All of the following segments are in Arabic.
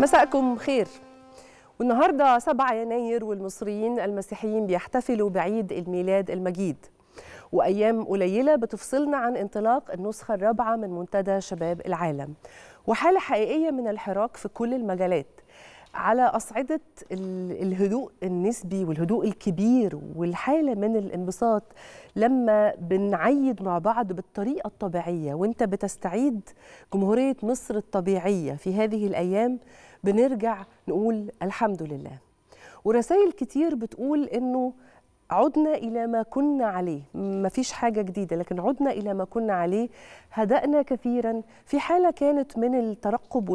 مساءكم خير. والنهارده 7 يناير والمصريين المسيحيين بيحتفلوا بعيد الميلاد المجيد، وأيام قليلة بتفصلنا عن انطلاق النسخة الرابعة من منتدى شباب العالم، وحالة حقيقية من الحراك في كل المجالات على أصعدة الهدوء النسبي والهدوء الكبير والحالة من الانبساط لما بنعيد مع بعض بالطريقة الطبيعية. وانت بتستعيد جمهورية مصر الطبيعية في هذه الأيام، بنرجع نقول الحمد لله. ورسائل كتير بتقول إنه عدنا إلى ما كنا عليه، ما فيش حاجة جديدة، لكن عدنا إلى ما كنا عليه. هدأنا كثيرا في حالة كانت من الترقب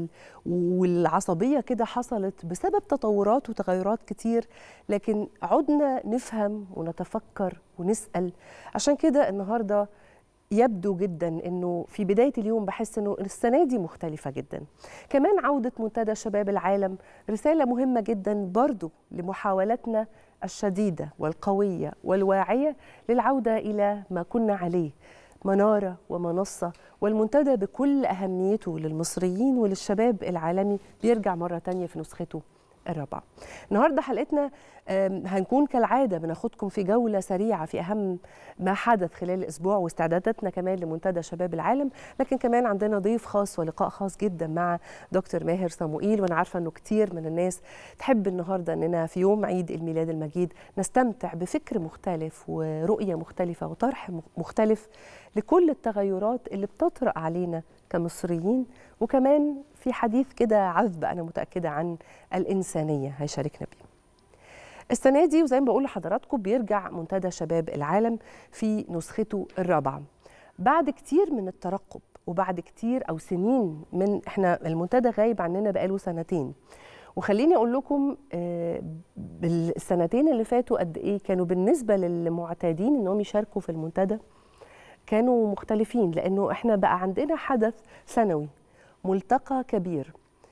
والعصبية كده حصلت بسبب تطورات وتغيرات كتير، لكن عدنا نفهم ونتفكر ونسأل. عشان كده النهاردة يبدو جدا انه في بدايه اليوم بحس انه السنه دي مختلفه جدا. كمان عوده منتدى شباب العالم رساله مهمه جدا برضو لمحاولتنا الشديده والقويه والواعيه للعوده الى ما كنا عليه، مناره ومنصه. والمنتدى بكل اهميته للمصريين وللشباب العالمي بيرجع مره تانية في نسخته الرابعه. النهارده حلقتنا هنكون كالعاده بناخدكم في جوله سريعه في اهم ما حدث خلال الاسبوع واستعداداتنا كمان لمنتدى شباب العالم، لكن كمان عندنا ضيف خاص ولقاء خاص جدا مع دكتور ماهر صموئيل. وانا عارفه انه كتير من الناس تحب النهارده اننا في يوم عيد الميلاد المجيد نستمتع بفكر مختلف ورؤيه مختلفه وطرح مختلف لكل التغيرات اللي بتطرأ علينا كمصريين، وكمان في حديث كده عذب أنا متأكدة عن الإنسانية هيشاركنا بيه. السنة دي وزي ما بقول لحضراتكم بيرجع منتدى شباب العالم في نسخته الرابعة بعد كتير من الترقب وبعد كتير أو سنين من إحنا المنتدى غايب عننا بقاله سنتين. وخليني أقول لكم بالسنتين اللي فاتوا قد إيه كانوا بالنسبة للمعتادين إنهم يشاركوا في المنتدى كانوا مختلفين، لأنه إحنا بقى عندنا حدث سنوي، ملتقى كبير.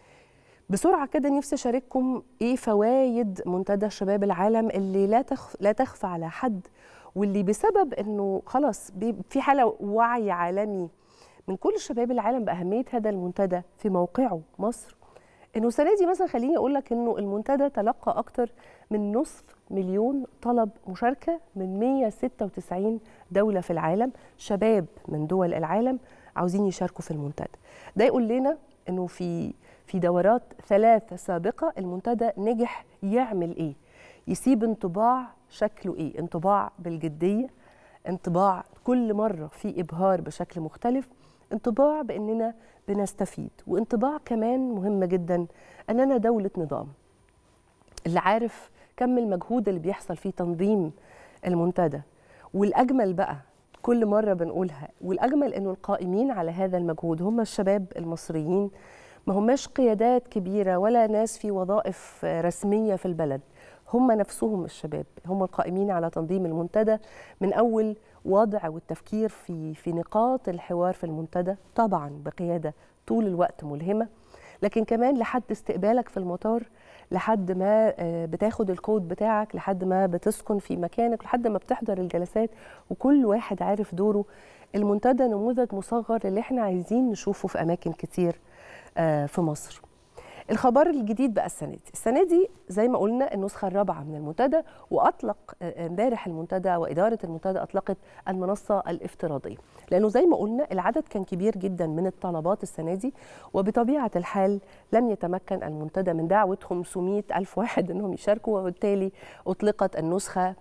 بسرعة كده نفسي أشارككم إيه فوايد منتدى شباب العالم اللي لا تخفى على حد، واللي بسبب إنه خلاص في حالة وعي عالمي من كل شباب العالم بأهمية هذا المنتدى في موقعه مصر. إنه السنة دي مثلا خليني أقول لك إنه المنتدى تلقى أكتر من 500,000 طلب مشاركة من 196 دولة في العالم، شباب من دول العالم عاوزين يشاركوا في المنتدى. ده يقول لنا إنه في دورات 3 سابقة المنتدى نجح يعمل إيه؟ يسيب انطباع شكله إيه؟ انطباع بالجدية، انطباع كل مرة في إبهار بشكل مختلف، انطباع بأننا بنستفيد، وانطباع كمان مهم جدا أننا دولة نظام. اللي عارف كم المجهود اللي بيحصل في تنظيم المنتدى، والأجمل بقى كل مرة بنقولها، والأجمل أنه القائمين على هذا المجهود هم الشباب المصريين، ما هماش قيادات كبيرة ولا ناس في وظائف رسمية في البلد، هم نفسهم الشباب هم القائمين على تنظيم المنتدى، من أول وضع والتفكير في نقاط الحوار في المنتدى، طبعا بقيادة طول الوقت ملهمة، لكن كمان لحد استقبالك في المطار، لحد ما بتاخد الكود بتاعك، لحد ما بتسكن في مكانك، لحد ما بتحضر الجلسات، وكل واحد عارف دوره. المنتدى نموذج مصغر اللي احنا عايزين نشوفه في أماكن كتير في مصر. الخبر الجديد بقى السنة دي زي ما قلنا النسخة الرابعة من المنتدى، وأطلق امبارح المنتدى وإدارة المنتدى أطلقت المنصة الافتراضية، لأنه زي ما قلنا العدد كان كبير جدا من الطلبات السنة دي، وبطبيعة الحال لم يتمكن المنتدى من دعوة 500,000 واحد أنهم يشاركوا، وبالتالي أطلقت النسخة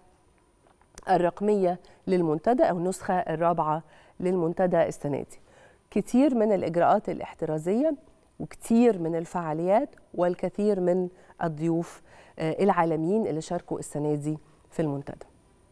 الرقمية للمنتدى أو النسخة الرابعة للمنتدى السنة دي. كتير من الإجراءات الاحترازية وكتير من الفعاليات والكثير من الضيوف العالميين اللي شاركوا السنة دي في المنتدى.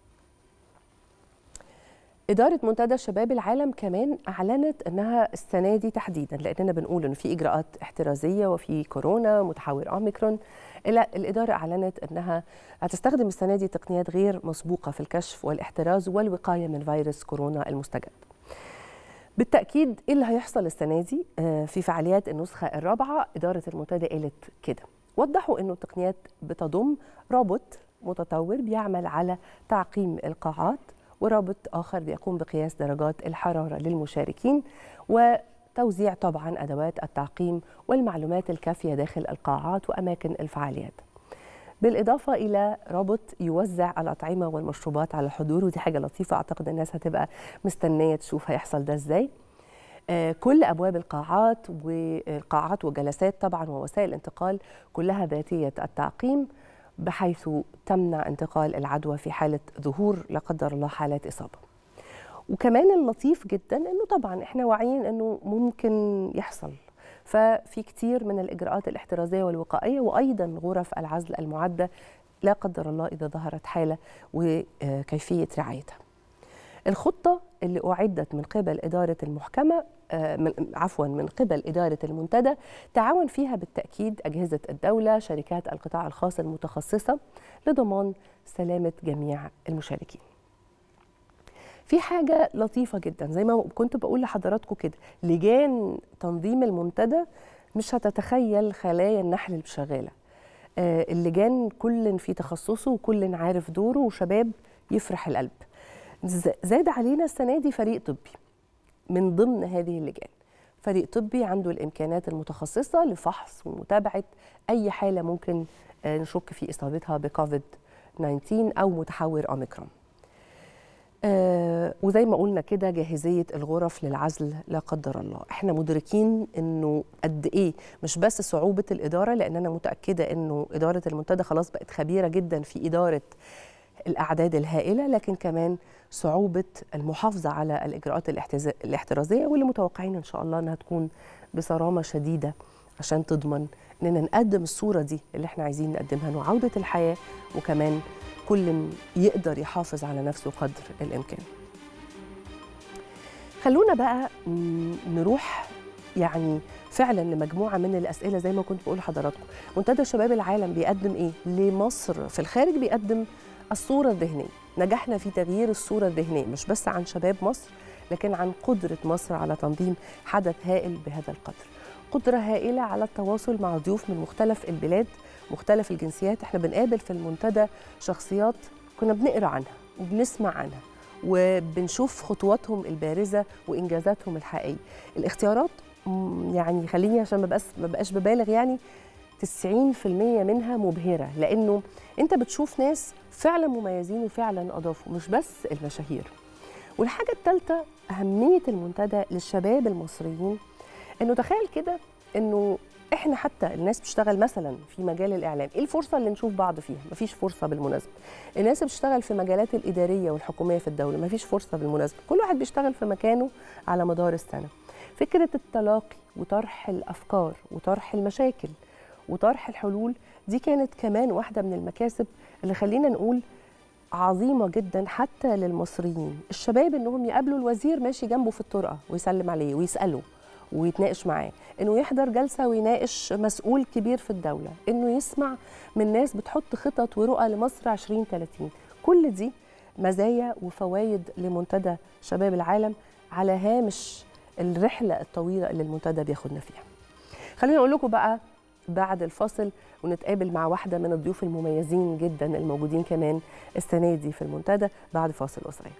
إدارة منتدى شباب العالم كمان أعلنت أنها السنة دي تحديدا، لأننا بنقول أنه في إجراءات احترازية وفي كورونا متحور أوميكرون، الإدارة أعلنت أنها هتستخدم السنة دي تقنيات غير مسبوقة في الكشف والاحتراز والوقاية من فيروس كورونا المستجد. بالتأكيد إيه اللي هيحصل السنة دي في فعاليات النسخة الرابعة؟ إدارة المنتدى قالت كده، وضحوا أنه التقنيات بتضم رابط متطور بيعمل على تعقيم القاعات، ورابط آخر بيقوم بقياس درجات الحرارة للمشاركين، توزيع طبعا أدوات التعقيم والمعلومات الكافية داخل القاعات وأماكن الفعاليات، بالإضافة إلى رابط يوزع الأطعمة والمشروبات على الحضور، ودي حاجة لطيفة أعتقد الناس هتبقى مستنية تشوف هيحصل ده إزاي. كل أبواب القاعات والجلسات طبعا ووسائل الانتقال كلها ذاتية التعقيم، بحيث تمنع انتقال العدوى في حالة ظهور لا قدر الله حالات إصابة. وكمان اللطيف جدا أنه طبعا إحنا واعيين أنه ممكن يحصل، ففي كتير من الإجراءات الاحترازية والوقائية، وأيضا غرف العزل المعدة لا قدر الله إذا ظهرت حالة وكيفية رعايتها. الخطة اللي أعدت من قبل إدارة المحكمة من قبل إدارة المنتدى تعاون فيها بالتأكيد أجهزة الدولة، شركات القطاع الخاص المتخصصة لضمان سلامة جميع المشاركين. في حاجة لطيفة جدا زي ما كنت بقول لحضراتكم كده، لجان تنظيم المنتدى مش هتتخيل خلايا النحل اللي شغالة. اللجان كل في تخصصه وكل عارف دوره، وشباب يفرح القلب. زاد علينا السنة دي فريق طبي من ضمن هذه اللجان، فريق طبي عنده الإمكانات المتخصصة لفحص ومتابعة أي حالة ممكن نشك في إصابتها بكوفيد 19 أو متحور أوميكرون. وزي ما قلنا كده جاهزية الغرف للعزل لا قدر الله. احنا مدركين انه قد ايه مش بس صعوبة الإدارة، لأن أنا متأكدة انه إدارة المنتدى خلاص بقت خبيرة جدا في إدارة الأعداد الهائلة، لكن كمان صعوبة المحافظة على الإجراءات الاحترازية، واللي متوقعين إن شاء الله أنها تكون بصرامة شديدة عشان تضمن أننا نقدم الصورة دي اللي احنا عايزين نقدمها، إنه عودة الحياة، وكمان كل يقدر يحافظ على نفسه قدر الإمكان. خلونا بقى نروح يعني فعلا لمجموعة من الأسئلة زي ما كنت بقول لحضراتكم. منتدى شباب العالم بيقدم إيه؟ لمصر في الخارج بيقدم الصورة الذهنية. نجحنا في تغيير الصورة الذهنية مش بس عن شباب مصر، لكن عن قدرة مصر على تنظيم حدث هائل بهذا القدر. قدرة هائلة على التواصل مع ضيوف من مختلف البلاد، مختلف الجنسيات. احنا بنقابل في المنتدى شخصيات كنا بنقرأ عنها وبنسمع عنها وبنشوف خطواتهم البارزة وإنجازاتهم الحقيقية. الاختيارات يعني خليني عشان ما بقاش ببالغ، يعني 90% منها مبهرة، لأنه أنت بتشوف ناس فعلا مميزين وفعلا أضافوا، مش بس المشاهير. والحاجة الثالثة أهمية المنتدى للشباب المصريين، أنه تخيل كده أنه إحنا حتى الناس بتشتغل مثلا في مجال الإعلام، إيه الفرصة اللي نشوف بعض فيها؟ مفيش فرصة بالمناسبة. الناس بتشتغل في المجالات الإدارية والحكومية في الدولة، مفيش فرصة بالمناسبة. كل واحد بيشتغل في مكانه على مدار السنة. فكرة التلاقي وطرح الأفكار وطرح المشاكل وطرح الحلول دي كانت كمان واحدة من المكاسب اللي خلينا نقول عظيمة جدا حتى للمصريين. الشباب انهم يقابلوا الوزير ماشي جنبه في الطرقة ويسلم عليه ويسأله ويتناقش معاه، انه يحضر جلسة ويناقش مسؤول كبير في الدولة، انه يسمع من ناس بتحط خطط ورؤى لمصر 2030. كل دي مزايا وفوائد لمنتدى شباب العالم على هامش الرحلة الطويلة اللي المنتدى بياخدنا فيها. خلينا اقول لكم بقى بعد الفاصل ونتقابل مع واحدة من الضيوف المميزين جدا الموجودين كمان السنة دي في المنتدى بعد فاصل قصير.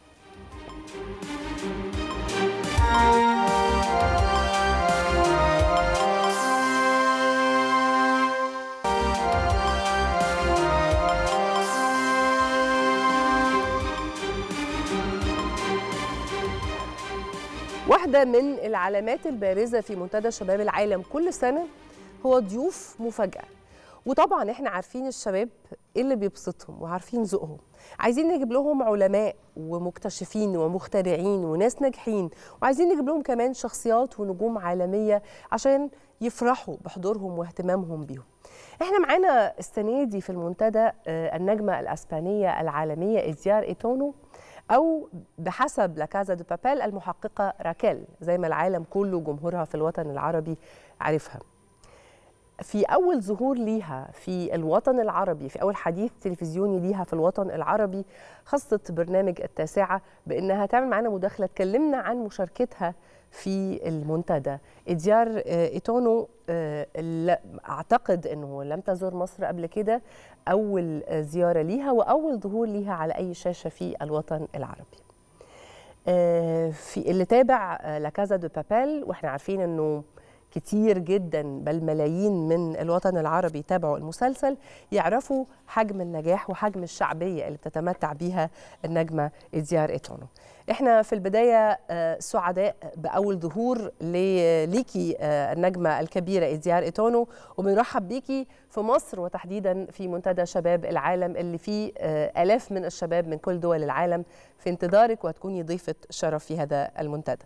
واحدة من العلامات البارزة في منتدى شباب العالم كل سنة هو ضيوف مفاجأة. وطبعا احنا عارفين الشباب ايه اللي بيبسطهم وعارفين ذوقهم، عايزين نجيب لهم علماء ومكتشفين ومخترعين وناس ناجحين، وعايزين نجيب لهم كمان شخصيات ونجوم عالمية عشان يفرحوا بحضورهم واهتمامهم بيهم. احنا معانا السنة دي في المنتدى النجمة الأسبانية العالمية إديار إيتونو، أو بحسب لا كازا دي بابيل المحققة راكيل، زي ما العالم كله جمهورها في الوطن العربي عارفها. في أول ظهور ليها في الوطن العربي، في أول حديث تلفزيوني ليها في الوطن العربي، خصت برنامج التاسعة بأنها تعمل معنا مداخلة تكلمنا عن مشاركتها في المنتدى. إديار إيتونو أعتقد أنه لم تزور مصر قبل كده، أول زيارة ليها وأول ظهور ليها على أي شاشة في الوطن العربي. في اللي تابع لا كازا دو بابيل، واحنا عارفين انه كتير جدا بل ملايين من الوطن العربي تابعوا المسلسل، يعرفوا حجم النجاح وحجم الشعبية اللي بتتمتع بيها النجمة إديار إيتونو. احنا في البداية سعداء بأول ظهور ليكي النجمة الكبيرة إديار إيتونو، وبنرحب بيكي في مصر وتحديدا في منتدى شباب العالم اللي فيه آلاف من الشباب من كل دول العالم في انتظارك وهتكوني ضيفة شرف في هذا المنتدى.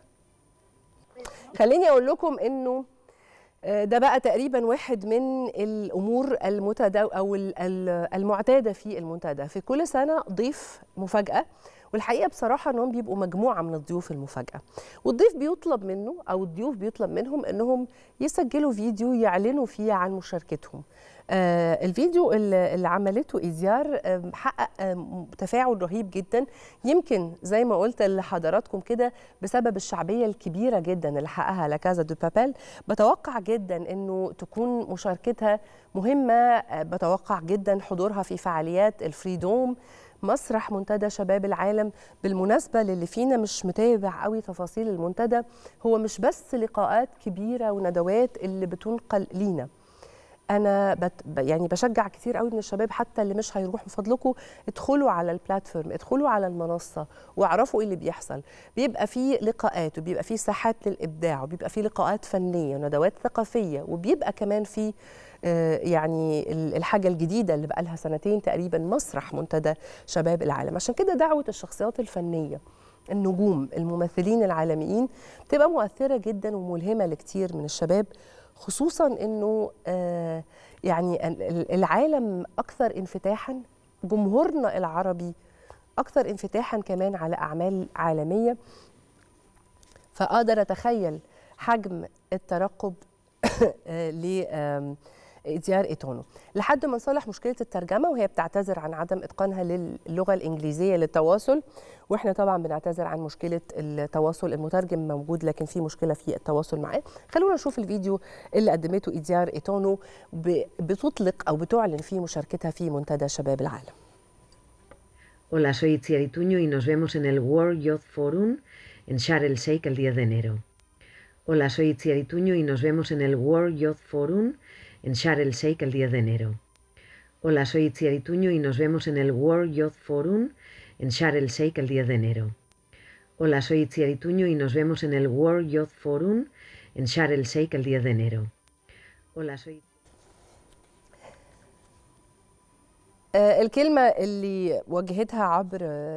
خليني أقول لكم إنه ده بقى تقريبا واحد من الامور او المعتاده في المنتدى، في كل سنه ضيف مفاجاه، والحقيقه بصراحه انهم بيبقوا مجموعه من الضيوف المفاجاه، والضيف بيطلب منه او الضيوف بيطلب منهم انهم يسجلوا فيديو يعلنوا فيه عن مشاركتهم. الفيديو اللي عملته إديار حقق تفاعل رهيب جدا، يمكن زي ما قلت لحضراتكم كده بسبب الشعبية الكبيرة جدا اللي حققها لا كازا دو بابيل. بتوقع جدا انه تكون مشاركتها مهمة، بتوقع جدا حضورها في فعاليات الفريدوم، مسرح منتدى شباب العالم. بالمناسبة للي فينا مش متابع قوي تفاصيل المنتدى، هو مش بس لقاءات كبيرة وندوات اللي بتنقل لينا، انا يعني بشجع كتير قوي من الشباب حتى اللي مش هيروحوا، من فضلكم ادخلوا على البلاتفورم، ادخلوا على المنصه واعرفوا ايه اللي بيحصل. بيبقى فيه لقاءات وبيبقى فيه ساحات للابداع وبيبقى فيه لقاءات فنيه وندوات ثقافيه، وبيبقى كمان في يعني الحاجه الجديده اللي بقى لها سنتين تقريبا، مسرح منتدى شباب العالم. عشان كده دعوه الشخصيات الفنيه، النجوم، الممثلين العالميين تبقى مؤثره جدا وملهمه لكتير من الشباب، خصوصا انه يعني العالم اكثر انفتاحا، جمهورنا العربي اكثر انفتاحا كمان على اعمال عالميه، فاقدر اتخيل حجم الترقب لإديار إيتونو لحد ما نصلح مشكله الترجمه، وهي بتعتذر عن عدم اتقانها للغه الانجليزيه للتواصل، واحنا طبعا بنعتذر عن مشكله التواصل، المترجم موجود لكن في مشكله في التواصل معاه. خلونا نشوف الفيديو اللي قدمته إديار إيتونو بتطلق او بتعلن فيه مشاركتها في منتدى شباب العالم. Hola, soy Itziar Ituño y nos vemos en el World Youth Forum en Sharm el Sheikh el 10 de enero. Hola, soy Itziar Ituño y nos vemos en el World Youth Forum en Sharm el Sheikh el 10 de enero. Hola, soy Itziar Ituño y nos vemos en el World Youth Forum en Sharm el Sheikh el 10 de enero. Hola, soy Itziar Ituño y nos vemos en el World Youth Forum en Sharm el Sheikh el 10 de enero. Hola, soy... الكلمة اللي وجهتها عبر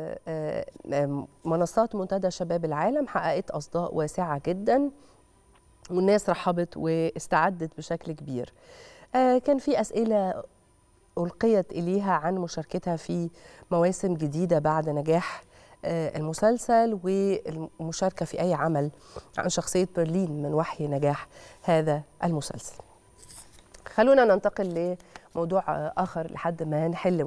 منصات منتدى شباب العالم حققت أصداء واسعة جدا، والناس رحبت واستعدت بشكل كبير. كان في أسئلة ألقيت إليها عن مشاركتها في مواسم جديدة بعد نجاح المسلسل، والمشاركة في أي عمل عن شخصية برلين من وحي نجاح هذا المسلسل. خلونا ننتقل لموضوع آخر لحد ما نحل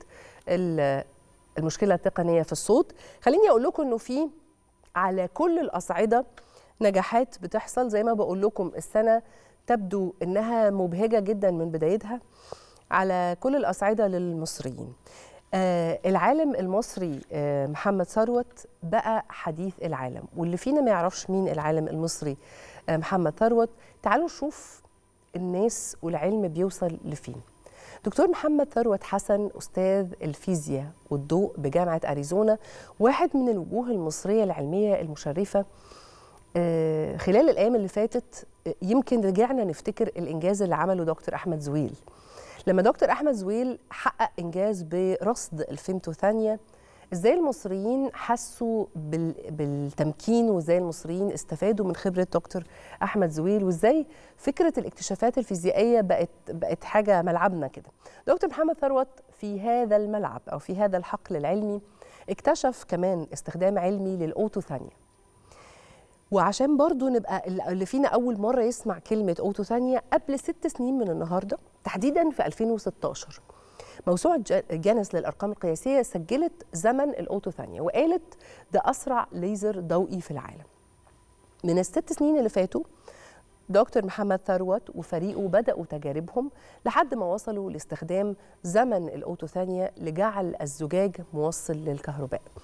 المشكلة التقنية في الصوت. خليني أقول لكم أنه في على كل الأصعدة نجاحات بتحصل. زي ما بقول لكم السنة تبدو أنها مبهجة جدا من بدايتها على كل الأصعدة للمصريين. العالم المصري محمد ثروت بقى حديث العالم، واللي فينا ما يعرفش مين العالم المصري محمد ثروت، تعالوا نشوف الناس والعلم بيوصل لفين. دكتور محمد ثروت حسن أستاذ الفيزياء والضوء بجامعة أريزونا، واحد من الوجوه المصرية العلمية المشرفة. خلال الأيام اللي فاتت يمكن رجعنا نفتكر الإنجاز اللي عمله دكتور أحمد زويل، لما دكتور أحمد زويل حقق إنجاز برصد الفيمتوثانية. إزاي المصريين حسوا بالتمكين، وإزاي المصريين استفادوا من خبرة دكتور أحمد زويل، وإزاي فكرة الاكتشافات الفيزيائية بقت حاجة ملعبنا كده. دكتور محمد ثروت في هذا الملعب أو في هذا الحقل العلمي اكتشف كمان استخدام علمي للأوتوثانية. وعشان برضو نبقى اللي فينا أول مرة يسمع كلمة أوتوثانية، قبل 6 سنين من النهاردة تحديدا في 2016 موسوعة جينيس للأرقام القياسية سجلت زمن الأوتوثانية وقالت ده أسرع ليزر ضوئي في العالم. من ال6 سنين اللي فاتوا دكتور محمد ثروت وفريقه بدأوا تجاربهم لحد ما وصلوا لاستخدام زمن الأوتوثانية لجعل الزجاج موصل للكهرباء.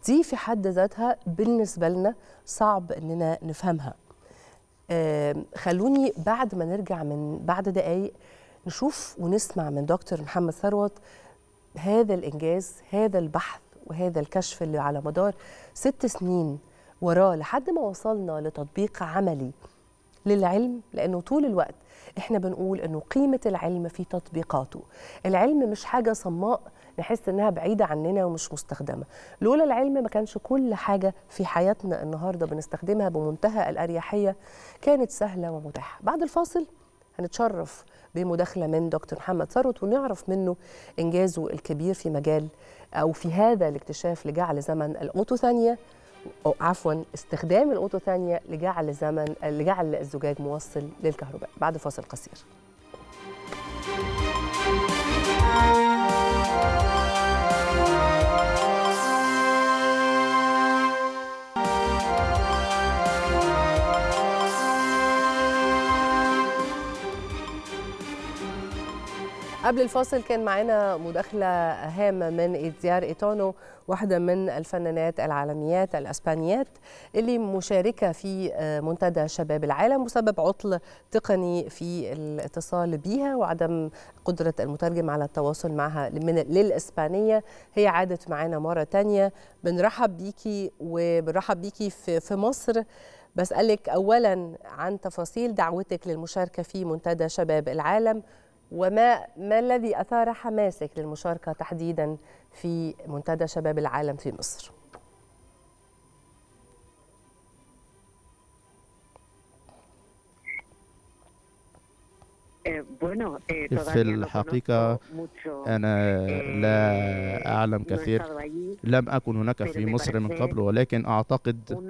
دي في حد ذاتها بالنسبة لنا صعب إننا نفهمها. خلوني بعد ما نرجع من بعد دقايق نشوف ونسمع من دكتور محمد ثروت هذا الإنجاز، هذا البحث وهذا الكشف اللي على مدار 6 سنين وراه لحد ما وصلنا لتطبيق عملي للعلم. لأنه طول الوقت إحنا بنقول إنه قيمة العلم في تطبيقاته. العلم مش حاجة صماء نحس إنها بعيدة عننا ومش مستخدمة. لولا العلم ما كانش كل حاجة في حياتنا النهاردة بنستخدمها بمنتهى الأريحية كانت سهلة ومتاحة. بعد الفاصل هنتشرف بمداخلة من دكتور محمد ثروت ونعرف منه إنجازه الكبير في مجال أو في هذا الاكتشاف لجعل زمن الأوتوثانية، أو عفوا استخدام الأوتوثانية لجعل الزجاج موصل للكهرباء. بعد فاصل قصير. قبل الفاصل كان معانا مداخلة هامة من إديار إيتونو، واحدة من الفنانات العالميات الأسبانيات اللي مشاركة في منتدى شباب العالم. بسبب عطل تقني في الاتصال بيها وعدم قدرة المترجم على التواصل معها للإسبانية، هي عادت معانا مرة تانية. بنرحب بيكي وبنرحب بيكي في مصر. بسألك أولا عن تفاصيل دعوتك للمشاركة في منتدى شباب العالم، وما الذي أثار حماسك للمشاركة تحديدا في منتدى شباب العالم في مصر؟ في الحقيقة أنا لا أعلم كثير، لم أكن هناك في مصر من قبل، ولكن أعتقد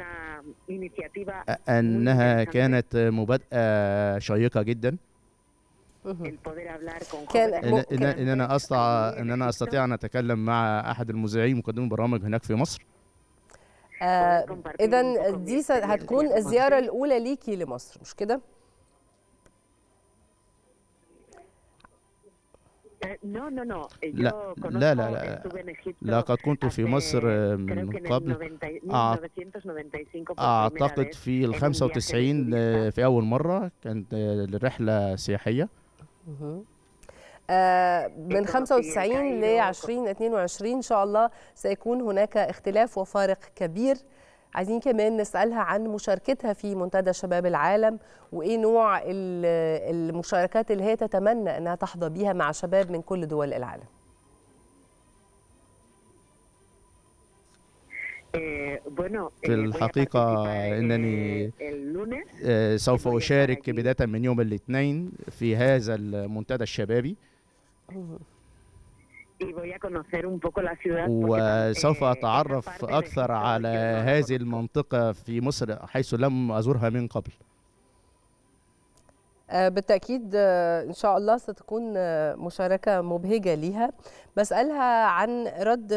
أنها كانت مبادئة شيقة جدا. إن أنا أستطيع أن أتكلم مع أحد المذيعين مقدمين برامج هناك في مصر. إذن دي هتكون الزيارة الأولى ليكي لمصر، مش كده؟ لا قد كنت في مصر من قبل، أعتقد في 95 في أول مرة كانت رحلة سياحية. من 95 ل 2022 إن شاء الله سيكون هناك اختلاف وفارق كبير. عايزين كمان نسألها عن مشاركتها في منتدى شباب العالم، وإيه نوع المشاركات اللي هي تتمنى أنها تحظى بيها مع شباب من كل دول العالم. في الحقيقة أنني سوف أشارك بداية من يوم الاثنين في هذا المنتدى الشبابي، وسوف أتعرف أكثر على هذه المنطقة في مصر حيث لم أزورها من قبل. بالتأكيد إن شاء الله ستكون مشاركة مبهجة ليها. بسألها عن رد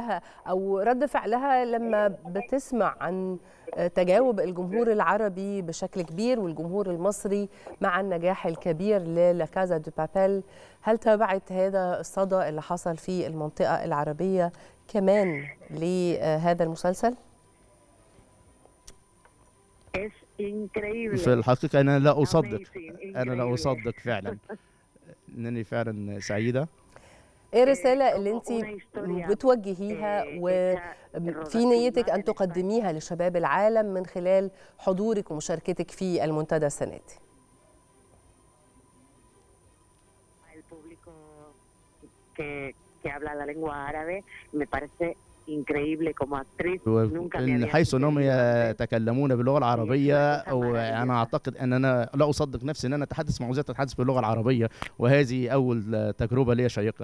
فعلها لما بتسمع عن تجاوب الجمهور العربي بشكل كبير والجمهور المصري مع النجاح الكبير للا كازا دو بابيل. هل تابعت هذا الصدى اللي حصل في المنطقة العربية كمان لهذا المسلسل؟ في الحقيقة أنا لا أصدق فعلا أنني فعلا سعيدة. إيه الرسالة اللي أنت بتوجهيها وفي نيتك أن تقدميها لشباب العالم من خلال حضورك ومشاركتك في المنتدى السنة دي؟ حيث أنهم يتكلمون باللغة العربية، وأنا أعتقد أن أنا لا أصدق نفسي أن أنا أتحدث مع مذيع أتحدث باللغة العربية، وهذه أول تجربة لي شيقة.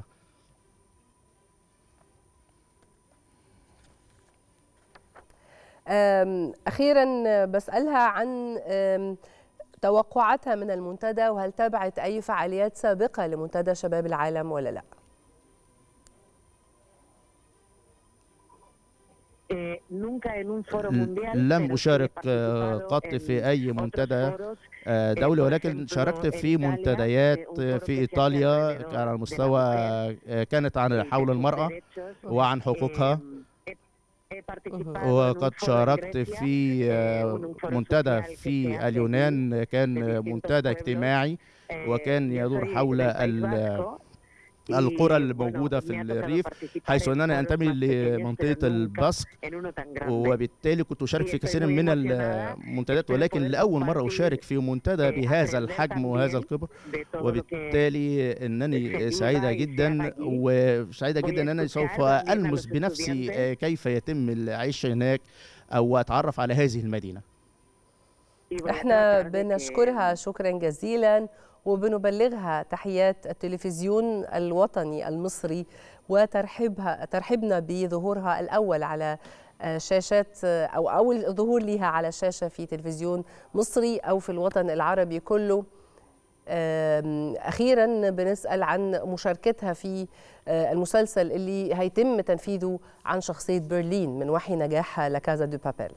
أخيرا بسألها عن توقعاتها من المنتدى، وهل تابعت أي فعاليات سابقة لمنتدى شباب العالم ولا لا؟ لم أشارك قط في أي منتدى دولي، ولكن شاركت في منتديات في إيطاليا على مستوى كانت حول المرأة وعن حقوقها، وقد شاركت في منتدى في اليونان، كان منتدى اجتماعي وكان يدور حول القرى الموجودة في الريف، حيث أنني أنتمي لمنطقة الباسك، وبالتالي كنت أشارك في كثير من المنتديات، ولكن لأول مرة أشارك في منتدى بهذا الحجم وهذا الكبر، وبالتالي أنني سعيدة جدا، وسعيدة جدا أنني سوف ألمس بنفسي كيف يتم العيش هناك أو أتعرف على هذه المدينة. احنا بنشكرها شكرا جزيلا، وبنبلغها تحيات التلفزيون الوطني المصري وترحبنا بظهورها الأول على شاشات أو أول ظهور لها على شاشة في تلفزيون مصري أو في الوطن العربي كله. أخيرا بنسأل عن مشاركتها في المسلسل اللي هيتم تنفيذه عن شخصية برلين من وحي نجاح لا كازا دو بابيل.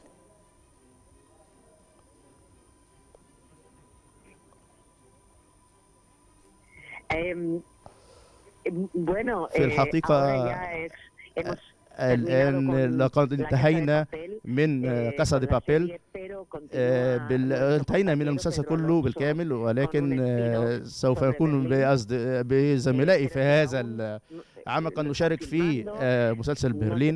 في الحقيقة الآن لقد انتهينا من كاسا دي بابيل، انتهينا من المسلسل كله بالكامل، ولكن سوف يكون بزملائي في هذا العام قد نشارك في مسلسل برلين،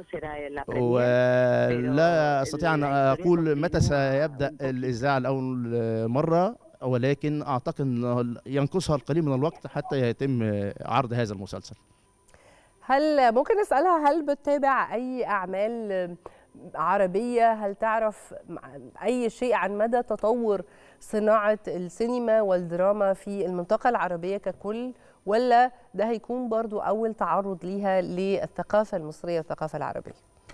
ولا أستطيع أن أقول متى سيبدأ الإذاعة لأول مرة، ولكن أعتقد أن ينقصها القليل من الوقت حتى يتم عرض هذا المسلسل. هل ممكن نسألها هل بتتابع أي أعمال عربية؟ هل تعرف أي شيء عن مدى تطور صناعة السينما والدراما في المنطقة العربية ككل، ولا ده هيكون برضو أول تعرض ليها للثقافة المصرية والثقافة العربية؟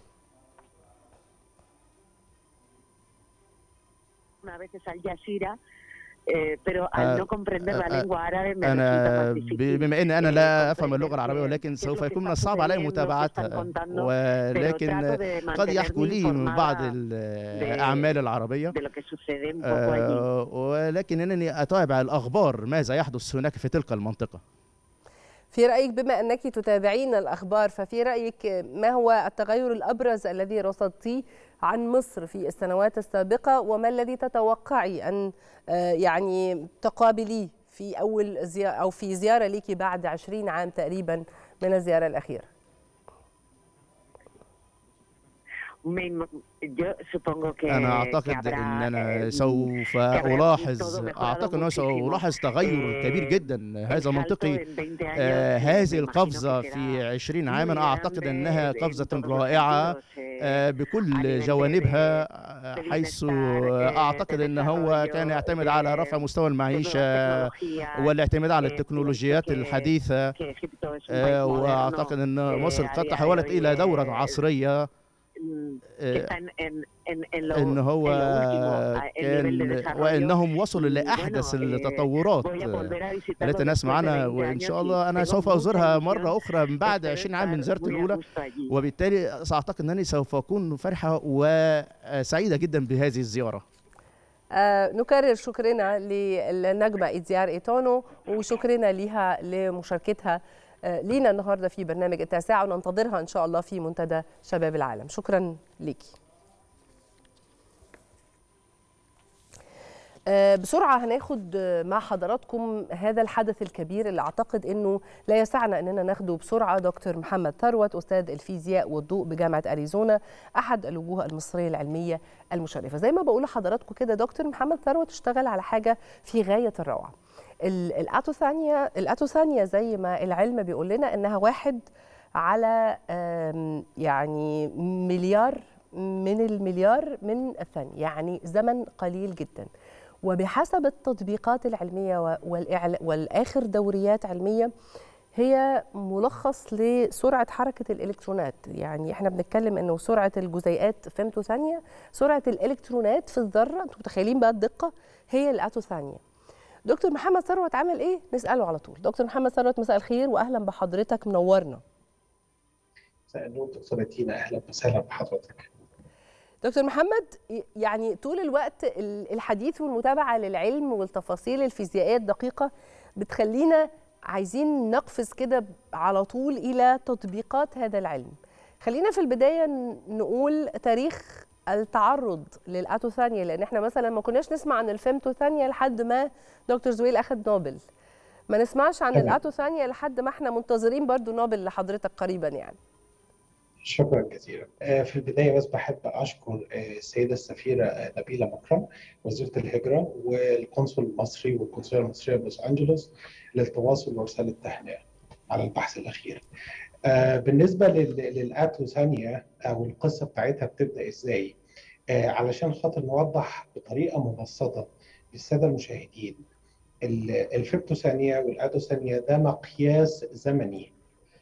أنا بما أن أنا لا أفهم اللغة العربية، ولكن سوف يكون من الصعب علي متابعتها، ولكن قد يحكوا لي من بعض الأعمال العربية، ولكن أنني أتابع الأخبار ماذا يحدث هناك في تلك المنطقة. في رأيك بما أنك تتابعين الأخبار، ففي رأيك ما هو التغير الأبرز الذي رصدتيه عن مصر في السنوات السابقة، وما الذي تتوقعي أن يعني تقابليه في أول زيارة أو في زيارة لك بعد 20 عام تقريبا من الزيارة الأخيرة؟ أنا أعتقد أن أنا سوف ألاحظ تغير كبير جدا، هذا منطقي. هذه القفزة في 20 عاما أعتقد أنها قفزة رائعة بكل جوانبها، حيث أعتقد أن هو كان يعتمد على رفع مستوى المعيشة والاعتماد على التكنولوجيات الحديثة، وأعتقد أن مصر قد تحولت إلى دورة عصرية، إن هو كان وإنهم وصلوا لأحدث التطورات التي نسمع عنها، وإن شاء الله أنا سوف أزورها مرة أخرى من بعد 20 عام من زيارتي الأولى، وبالتالي سأعتقد أنني سوف أكون فرحة وسعيدة جدا بهذه الزيارة. نكرر شكرنا للنجمة إيدزيار إيتونو، وشكرنا لها لمشاركتها لينا النهارده في برنامج التاسعة، وننتظرها إن شاء الله في منتدى شباب العالم. شكرا ليكي. بسرعة هناخد مع حضراتكم هذا الحدث الكبير اللي أعتقد أنه لا يسعنا أننا ناخده بسرعة. دكتور محمد ثروت أستاذ الفيزياء والضوء بجامعة أريزونا، أحد الوجوه المصرية العلمية المشرفة. زي ما بقول لحضراتكم كده، دكتور محمد ثروت اشتغل على حاجة في غاية الروعة. الأتوثانية زي ما العلم بيقول لنا أنها 1 على يعني مليار من المليار من الثانية، يعني زمن قليل جدا. وبحسب التطبيقات العلمية والآخر دوريات علمية، هي ملخص لسرعة حركة الإلكترونات. يعني احنا بنتكلم انه سرعة الجزيئات فيمتو ثانية، سرعة الإلكترونات في الذرة، انتم متخيلين بقى الدقة، هي الأتوثانية. دكتور محمد ثروت عمل ايه؟ نسأله على طول. دكتور محمد ثروت، مساء الخير واهلا بحضرتك، منورنا. مساء النور دكتورة تينا، اهلا وسهلا بحضرتك. دكتور محمد، يعني طول الوقت الحديث والمتابعة للعلم والتفاصيل الفيزيائية الدقيقة بتخلينا عايزين نقفز كده على طول إلى تطبيقات هذا العلم. خلينا في البداية نقول تاريخ التعرض للأتوثانية، لأن احنا مثلا ما كناش نسمع عن الفيمتوثانية لحد ما دكتور زويل أخذ نوبل، ما نسمعش عن الأتوثانية لحد ما احنا منتظرين برضو نوبل لحضرتك قريبا يعني. شكرا جزيلا. في البداية بس بحب أشكر السيدة السفيرة نبيلة مكرم وزيرة الهجرة والقنصل المصري والقنصلية المصرية بلوس أنجلوس للتواصل وإرسال التهنئة على البحث الأخير. بالنسبة للأتوثانية أو القصة بتاعتها بتبدأ إزاي؟ علشان خاطر نوضح بطريقة مبسطة للسادة المشاهدين، الفيمتوثانية والأتوثانية ده مقياس زمني.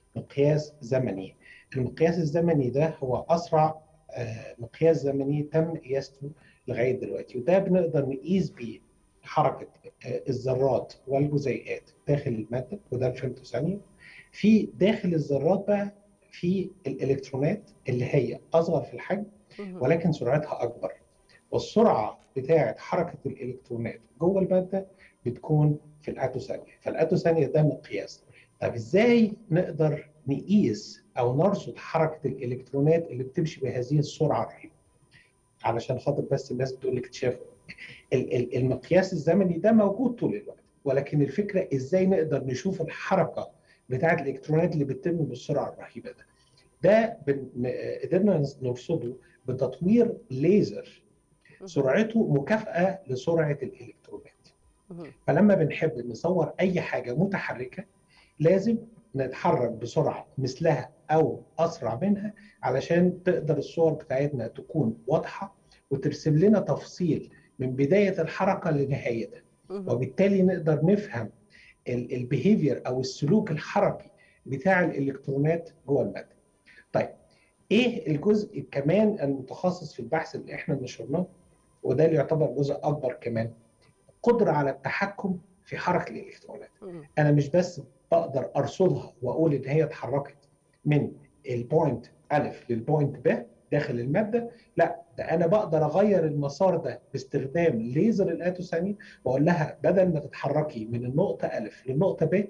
المقياس الزمني ده هو أسرع مقياس زمني تم قياسته لغاية دلوقتي، وده بنقدر نقيس بيه حركة الذرات والجزيئات داخل المادة، وده الفيمتوثانية. في داخل الذرات بقى في الإلكترونات اللي هي أصغر في الحجم ولكن سرعتها أكبر، والسرعة بتاعة حركة الإلكترونات جوه المادة بتكون في الأتوثانية. فالأتوثانية ده مقياس. طب إزاي نقدر نقيس أو نرصد حركة الإلكترونات اللي بتمشي بهذه السرعة الرهيبة؟ علشان خاطر بس الناس بتقول اكتشاف المقياس الزمني ده موجود طول الوقت، ولكن الفكرة إزاي نقدر نشوف الحركة بتاعة الإلكترونات اللي بتتم بالسرعة الرهيبة ده قدرنا نرصده بتطوير ليزر سرعته مكافأة لسرعة الإلكترونات. فلما بنحب نصور أي حاجة متحركة لازم نتحرك بسرعة مثلها أو أسرع منها علشان تقدر الصور بتاعتنا تكون واضحة وترسم لنا تفصيل من بداية الحركة لنهايتها، وبالتالي نقدر نفهم البيهيفير أو السلوك الحركي بتاع الإلكترونات جوه المادة. طيب إيه الجزء كمان المتخصص في البحث اللي إحنا نشرناه، وده اللي يعتبر جزء أكبر كمان، قدرة على التحكم في حركة الإلكترونات. أنا مش بس بقدر أرصدها وأقول إن هي اتحركت من البوينت ألف للبوينت ب داخل المادة، لا، ده أنا بقدر أغير المسار ده باستخدام ليزر الأتوثاني وأقول لها بدل ما تتحركي من النقطة ألف للنقطة ب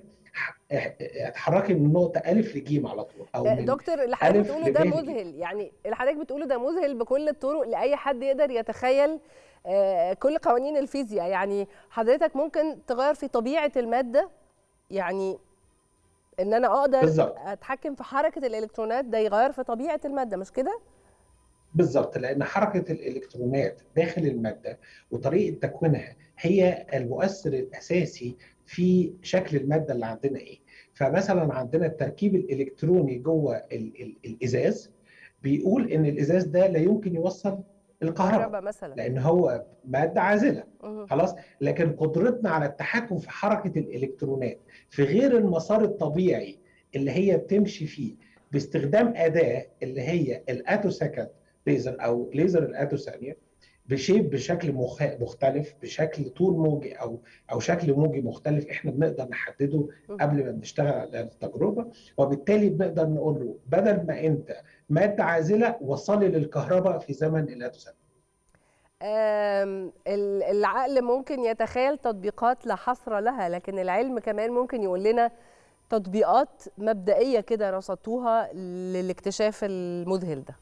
اتحركي من النقطة ألف لجيم على طول، أو من دكتور اللي حضرتك بتقوله ده لب مذهل، يعني اللي حضرتك بتقوله ده مذهل بكل الطرق لأي حد يقدر يتخيل كل قوانين الفيزياء. يعني حضرتك ممكن تغير في طبيعة المادة، يعني ان انا اقدر بالزبط. اتحكم في حركة الالكترونات ده يغير في طبيعة المادة، مش كده؟ بالظبط، لأن حركة الإلكترونات داخل المادة وطريقة تكوينها هي المؤثر الأساسي في شكل المادة اللي عندنا إيه. فمثلا عندنا التركيب الإلكتروني جوه الإزاز بيقول إن الإزاز ده لا يمكن يوصل الكهرباء مثلا لأن هو مادة عازلة. خلاص، لكن قدرتنا على التحكم في حركة الإلكترونات في غير المسار الطبيعي اللي هي بتمشي فيه باستخدام أداة اللي هي الأتوسكند ليزر او ليزر الأتوثانية بشكل مختلف، بشكل طول موجي او شكل موجي مختلف احنا بنقدر نحدده قبل ما بنشتغل على التجربه، وبالتالي بنقدر نقول له بدل ما انت ماده عازله وصلي للكهرباء في زمن الأتوثانية. العقل ممكن يتخيل تطبيقات لا حصر لها، لكن العلم كمان ممكن يقول لنا تطبيقات مبدئيه كده رصدتوها للاكتشاف المذهل ده.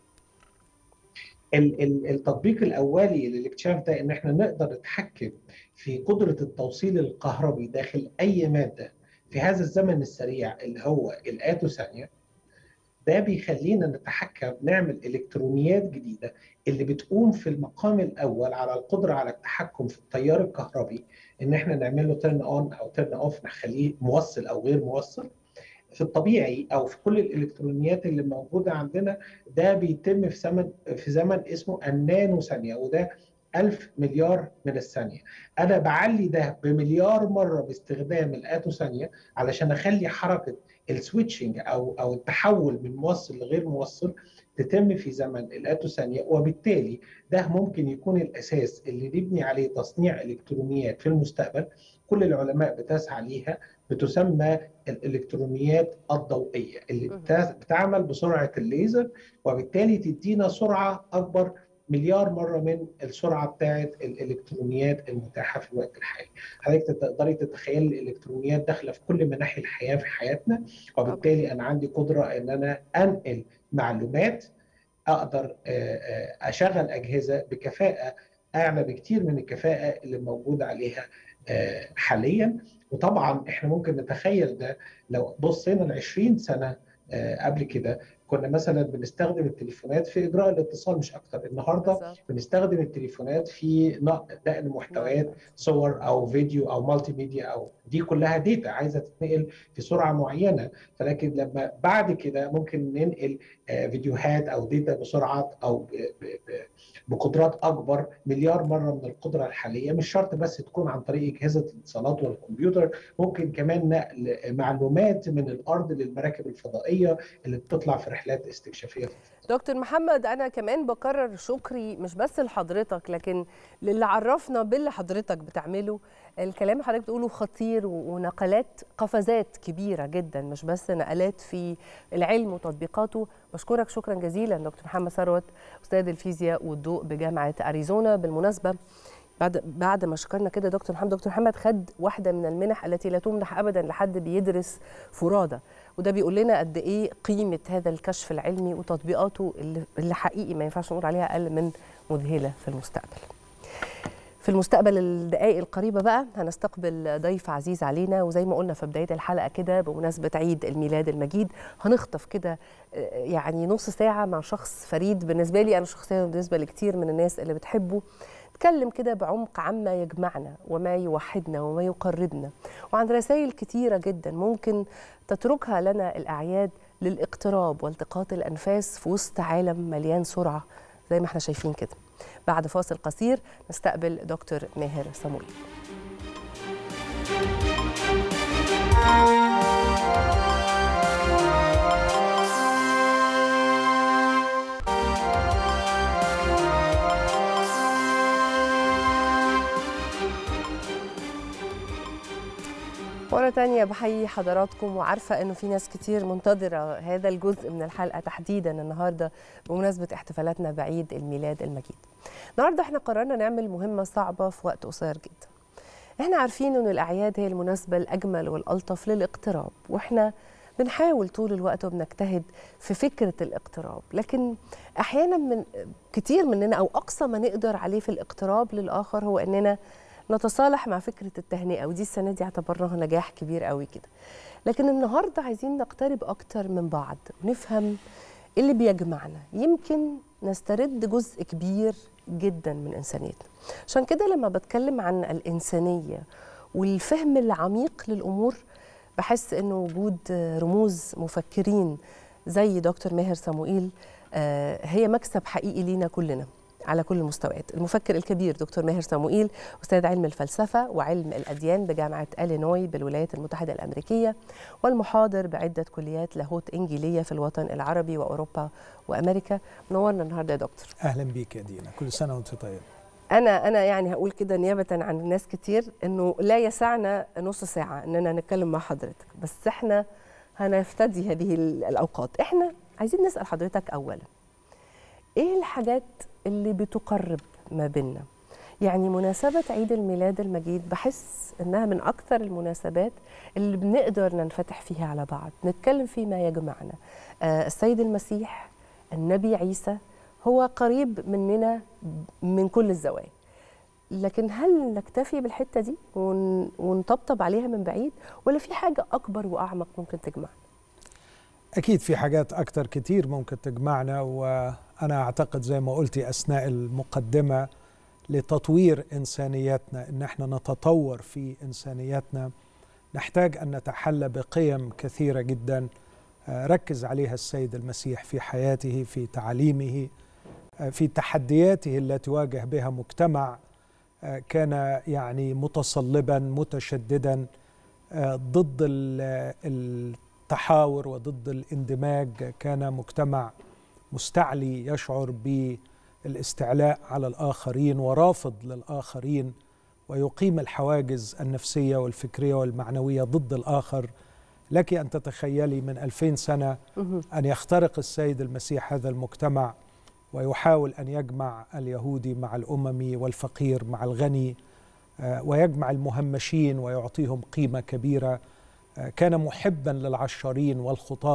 التطبيق الأولي للاكتشاف ده إن إحنا نقدر نتحكم في قدرة التوصيل الكهربي داخل أي مادة في هذا الزمن السريع اللي هو الأتوثانية. ده بيخلينا نتحكم، نعمل إلكترونيات جديدة اللي بتقوم في المقام الأول على القدرة على التحكم في التيار الكهربي، إن إحنا نعمل له تيرن أون أو تيرن أوف، نخليه موصل أو غير موصل. في الطبيعي او في كل الالكترونيات اللي موجوده عندنا ده بيتم في زمن اسمه النانو ثانيه، وده 1000 مليار من الثانيه. انا بعلي ده بمليار مره باستخدام الاتوثانيه علشان اخلي حركه السويتشنج او التحول من موصل لغير موصل تتم في زمن الاتوثانيه، وبالتالي ده ممكن يكون الاساس اللي نبني عليه تصنيع الكترونيات في المستقبل. كل العلماء بتسعى ليها، بتسمى الإلكترونيات الضوئية اللي بتعمل بسرعة الليزر، وبالتالي تدينا سرعة أكبر مليار مرة من السرعة بتاعت الإلكترونيات المتاحة في الوقت الحالي. حضرتك تقدري تتخيل الإلكترونيات داخلة في كل مناحي الحياة في حياتنا، وبالتالي أنا عندي قدرة أن أنا أنقل معلومات، اقدر اشغل اجهزه بكفاءه اعلى بكتير من الكفاءه اللي موجود عليها حاليا. وطبعا احنا ممكن نتخيل ده لو بصينا ل 20 سنه قبل كده، كنا مثلا بنستخدم التليفونات في اجراء الاتصال مش اكتر. النهارده بنستخدم التليفونات في نقل محتويات، صور او فيديو او مالتي ميديا، او دي كلها داتا عايزه تتنقل في سرعه معينه. فلكن لما بعد كده ممكن ننقل فيديوهات او داتا بسرعات او بقدرات اكبر مليار مره من القدره الحاليه. مش شرط بس تكون عن طريق اجهزه الاتصالات والكمبيوتر، ممكن كمان نقل معلومات من الارض للمراكب الفضائيه اللي بتطلع في رحلات استكشافيه في الفضاء. دكتور محمد، انا كمان بكرر شكري مش بس لحضرتك لكن للي عرفنا باللي حضرتك بتعمله. الكلام اللي حضرتك بتقوله خطير، ونقلات قفزات كبيره جدا، مش بس نقلات في العلم وتطبيقاته. بشكرك شكرا جزيلا دكتور محمد ثروت، استاذ الفيزياء والضوء بجامعه اريزونا. بالمناسبه بعد ما شكرنا كده دكتور محمد خد واحده من المنح التي لا تمنح ابدا لحد بيدرس فرادى، وده بيقول لنا قد ايه قيمه هذا الكشف العلمي وتطبيقاته اللي حقيقي ما ينفعش نقول عليها اقل من مذهله في المستقبل. في المستقبل الدقائق القريبه بقى هنستقبل ضيف عزيز علينا، وزي ما قلنا في بدايه الحلقه كده بمناسبه عيد الميلاد المجيد هنخطف كده يعني نص ساعه مع شخص فريد بالنسبه لي انا شخصيا وبالنسبه لكتير من الناس اللي بتحبه. نتكلم كده بعمق عما يجمعنا وما يوحدنا وما يقربنا، وعن رسائل كتيرة جدا ممكن تتركها لنا الأعياد للاقتراب والتقاط الأنفاس في وسط عالم مليان سرعة زي ما احنا شايفين كده. بعد فاصل قصير نستقبل دكتور ماهر صموئيل. مرة تانية بحيي حضراتكم، وعارفة أنه في ناس كتير منتظرة هذا الجزء من الحلقة تحديدا النهاردة بمناسبة احتفالاتنا بعيد الميلاد المجيد. النهاردة احنا قررنا نعمل مهمة صعبة في وقت قصير جدا. احنا عارفين أن الأعياد هي المناسبة الأجمل والألطف للاقتراب، واحنا بنحاول طول الوقت وبنجتهد في فكرة الاقتراب، لكن أحيانا كتير مننا أو أقصى ما نقدر عليه في الاقتراب للآخر هو أننا نتصالح مع فكرة التهنئة، ودي السنة دي اعتبرناها نجاح كبير قوي كده. لكن النهاردة عايزين نقترب أكتر من بعض ونفهم اللي بيجمعنا، يمكن نسترد جزء كبير جدا من إنسانيتنا. عشان كده لما بتكلم عن الإنسانية والفهم العميق للأمور بحس إنه وجود رموز مفكرين زي دكتور ماهر صموئيل هي مكسب حقيقي لينا كلنا على كل المستويات. المفكر الكبير دكتور ماهر صموئيل أستاذ علم الفلسفة وعلم الأديان بجامعة إلينوي بالولايات المتحدة الأمريكية، والمحاضر بعدة كليات لاهوت إنجيلية في الوطن العربي وأوروبا وأمريكا. منورنا النهارده يا دكتور. أهلا بيك يا دينا، كل سنة وأنت طيب. أنا يعني هقول كده نيابة عن الناس كتير إنه لا يسعنا نص ساعة إننا نتكلم مع حضرتك، بس إحنا هنفتدي هذه الأوقات. إحنا عايزين نسأل حضرتك أولا، إيه الحاجات اللي بتقرب ما بيننا؟ يعني مناسبة عيد الميلاد المجيد بحس إنها من أكثر المناسبات اللي بنقدر ننفتح فيها على بعض، نتكلم فيما يجمعنا. السيد المسيح، النبي عيسى، هو قريب مننا من كل الزوايا، لكن هل نكتفي بالحتة دي ونطبطب عليها من بعيد، ولا في حاجة أكبر وأعمق ممكن تجمعنا؟ أكيد في حاجات أكتر كتير ممكن تجمعنا، وأنا أعتقد زي ما قلتي أثناء المقدمة لتطوير إنسانيتنا، إن احنا نتطور في إنسانيتنا نحتاج أن نتحلى بقيم كثيرة جدا ركز عليها السيد المسيح في حياته، في تعليمه، في تحدياته التي واجه بها مجتمع كان يعني متصلبا متشددا ضد التحاور وضد الاندماج. كان مجتمع مستعلي يشعر بالاستعلاء على الآخرين ورافض للآخرين، ويقيم الحواجز النفسية والفكرية والمعنوية ضد الآخر. لك أن تتخيلي من 2000 سنة أن يخترق السيد المسيح هذا المجتمع ويحاول أن يجمع اليهودي مع الأممي والفقير مع الغني، ويجمع المهمشين ويعطيهم قيمة كبيرة. كان محبا للعشارين والخطاة،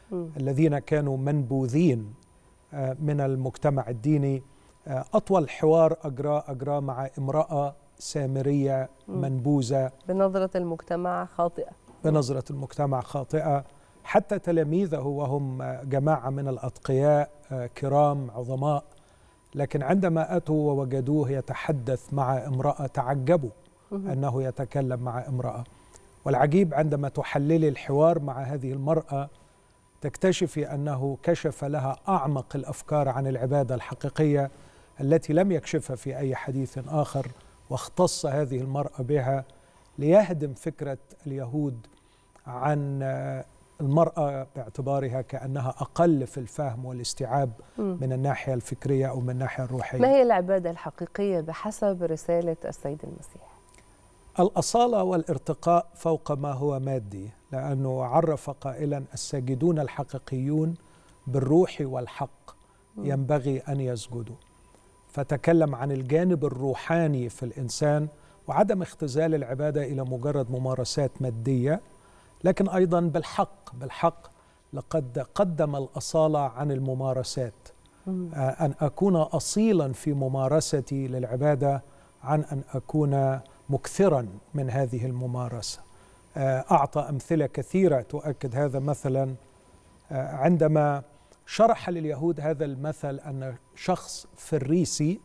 الذين كانوا منبوذين من المجتمع الديني. أطول حوار أجراه مع امرأة سامرية منبوذة بنظرة المجتمع خاطئة. بنظرة المجتمع خاطئة. حتى تلاميذه وهم جماعة من الأتقياء كرام عظماء، لكن عندما أتوا ووجدوه يتحدث مع امرأة تعجبوا أنه يتكلم مع امرأة. والعجيب عندما تحللي الحوار مع هذه المرأة تكتشفي أنه كشف لها أعمق الأفكار عن العبادة الحقيقية التي لم يكشفها في أي حديث آخر، واختص هذه المرأة بها ليهدم فكرة اليهود عن المرأة باعتبارها كأنها أقل في الفهم والاستيعاب من الناحية الفكرية أو من الناحية الروحية. ما هي العبادة الحقيقية بحسب رسالة السيد المسيح؟ الأصالة والارتقاء فوق ما هو مادي، لأنه عرف قائلا الساجدون الحقيقيون بالروح والحق ينبغي أن يسجدوا. فتكلم عن الجانب الروحاني في الإنسان وعدم اختزال العبادة إلى مجرد ممارسات مادية، لكن أيضا بالحق لقد قدم الأصالة عن الممارسات. أن أكون أصيلا في ممارستي للعبادة عن أن أكون مكثرا من هذه الممارسة. أعطى أمثلة كثيرة تؤكد هذا. مثلا عندما شرح لليهود هذا المثل أن شخص فريسي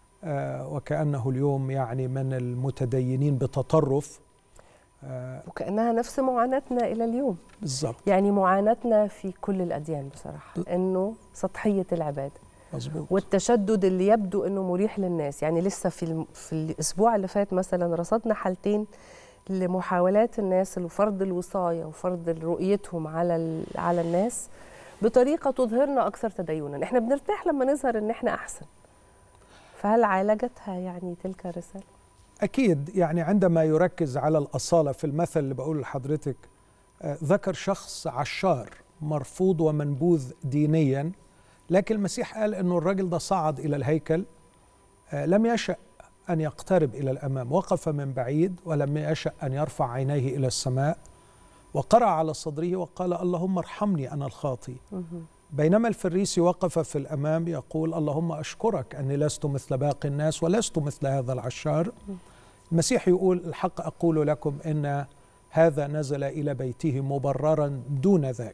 وكأنه اليوم يعني من المتدينين بتطرف، وكأنها نفس معاناتنا إلى اليوم بالضبط. يعني معاناتنا في كل الأديان بصراحة أنه سطحية العبادة مظبوط. والتشدد اللي يبدو أنه مريح للناس. يعني لسه في الأسبوع اللي فات مثلا رصدنا حالتين لمحاولات الناس لفرض الوصاية وفرض رؤيتهم على الناس بطريقة تظهرنا أكثر تدينا. إحنا بنرتاح لما نظهر إن إحنا أحسن. فهل عالجتها يعني تلك الرسالة؟ أكيد. يعني عندما يركز على الأصالة في المثل اللي بقول لحضرتك، ذكر شخص عشار مرفوض ومنبوذ دينيا، لكن المسيح قال أنه الرجل ده صعد إلى الهيكل، لم يشأ أن يقترب إلى الأمام، وقف من بعيد ولم يشأ أن يرفع عينيه إلى السماء، وقرأ على صدره وقال اللهم ارحمني أنا الخاطي. بينما الفريسي وقف في الأمام يقول اللهم أشكرك أني لست مثل باقي الناس ولست مثل هذا العشار. المسيح يقول الحق أقول لكم إن هذا نزل إلى بيته مبررا دون ذاك،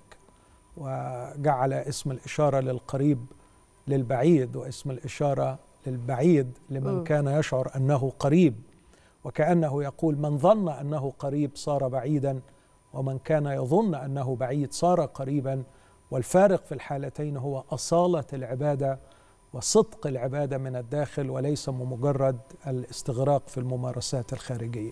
وجعل اسم الإشارة للقريب للبعيد، واسم الإشارة للبعيد لمن كان يشعر أنه قريب، وكأنه يقول من ظن أنه قريب صار بعيدا، ومن كان يظن أنه بعيد صار قريبا. والفارق في الحالتين هو أصالة العبادة وصدق العبادة من الداخل، وليس مجرد الاستغراق في الممارسات الخارجية.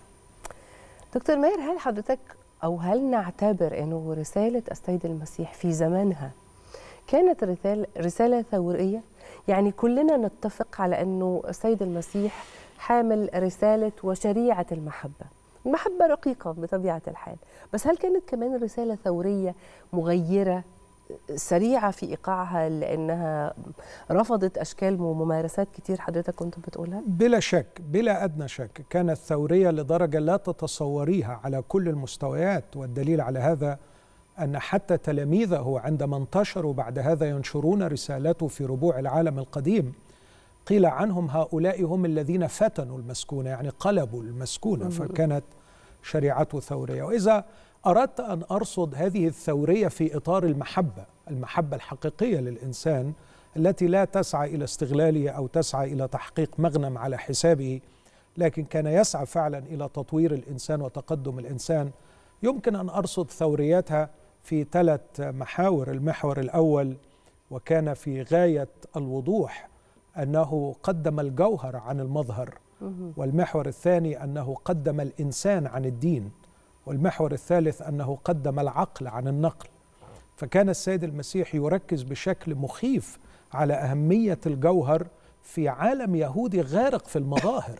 دكتور ماهر، هل حضرتك أو هل نعتبر أنه رسالة السيد المسيح في زمانها كانت رسالة ثورية؟ يعني كلنا نتفق على أنه السيد المسيح حامل رسالة وشريعة المحبة رقيقة بطبيعة الحال، بس هل كانت كمان رسالة ثورية مغيرة سريعة في إيقاعها لأنها رفضت أشكال وممارسات كتير حضرتك كنت بتقولها؟ بلا شك، بلا أدنى شك كانت ثورية لدرجة لا تتصوريها على كل المستويات. والدليل على هذا أن حتى تلاميذه عندما انتشروا بعد هذا ينشرون رسالته في ربوع العالم القديم، قيل عنهم هؤلاء هم الذين فتنوا المسكونة، يعني قلبوا المسكونة. فكانت شريعته ثورية. وإذا أردت أن أرصد هذه الثورية في إطار المحبة الحقيقية للإنسان التي لا تسعى إلى استغلاله أو تسعى إلى تحقيق مغنم على حسابه، لكن كان يسعى فعلا إلى تطوير الإنسان وتقدم الإنسان، يمكن أن أرصد ثورياتها في 3 محاور. المحور الأول وكان في غاية الوضوح أنه قدم الجوهر عن المظهر، والمحور الثاني أنه قدم الإنسان عن الدين، والمحور الثالث أنه قدم العقل عن النقل. فكان السيد المسيح يركز بشكل مخيف على أهمية الجوهر في عالم يهودي غارق في المظاهر.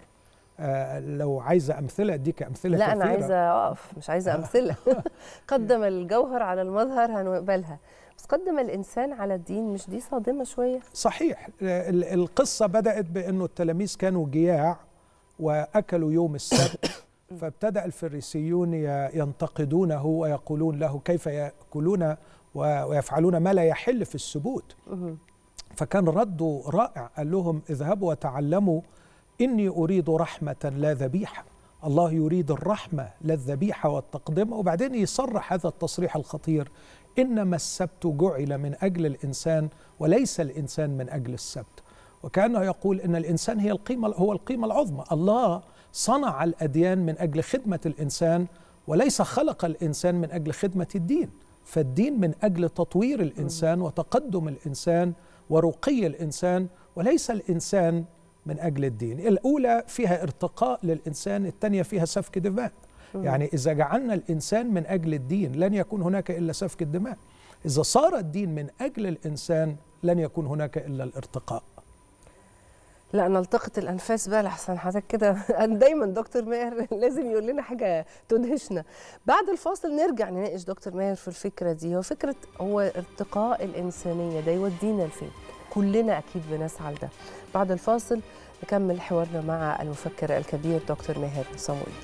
لو عايزة أمثلة أديك أمثلة لا كثيرة. أنا عايزة أقف، مش عايزة أمثلة. قدم الجوهر على المظهر هنقبلها، بس قدم الإنسان على الدين، مش دي صادمة شوية؟ صحيح. القصة بدأت بأنه التلاميذ كانوا جياع وأكلوا يوم السبت، فابتدأ الفريسيون ينتقدونه ويقولون له كيف يأكلون ويفعلون ما لا يحل في السبوت. فكان رده رائع، قال لهم اذهبوا وتعلموا إني أريد رحمة لا ذبيحة. الله يريد الرحمة لا الذبيحة والتقدمة. وبعدين يصرح هذا التصريح الخطير: إنما السبت جعل من أجل الإنسان وليس الإنسان من أجل السبت. وكأنه يقول إن الإنسان هو القيمة العظمى. الله صنع الأديان من أجل خدمة الإنسان، وليس خلق الإنسان من أجل خدمة الدين. فالدين من أجل تطوير الإنسان وتقدم الإنسان ورقي الإنسان، وليس الإنسان من أجل الدين. الأولى فيها ارتقاء للإنسان، الثانية فيها سفك دماء. يعني إذا جعلنا الإنسان من أجل الدين لن يكون هناك إلا سفك الدماء. إذا صار الدين من أجل الإنسان لن يكون هناك إلا الارتقاء. لا نلتقط الأنفاس بقى لحسن حضرتك كده. دايما دكتور ماهر لازم يقول لنا حاجة تدهشنا. بعد الفاصل نرجع نناقش دكتور ماهر في الفكرة دي. هو ارتقاء الإنسانية ده يودينا لفين؟ كلنا أكيد بنسعى لده. بعد الفاصل نكمل حوارنا مع المفكر الكبير دكتور ماهر صموئيل.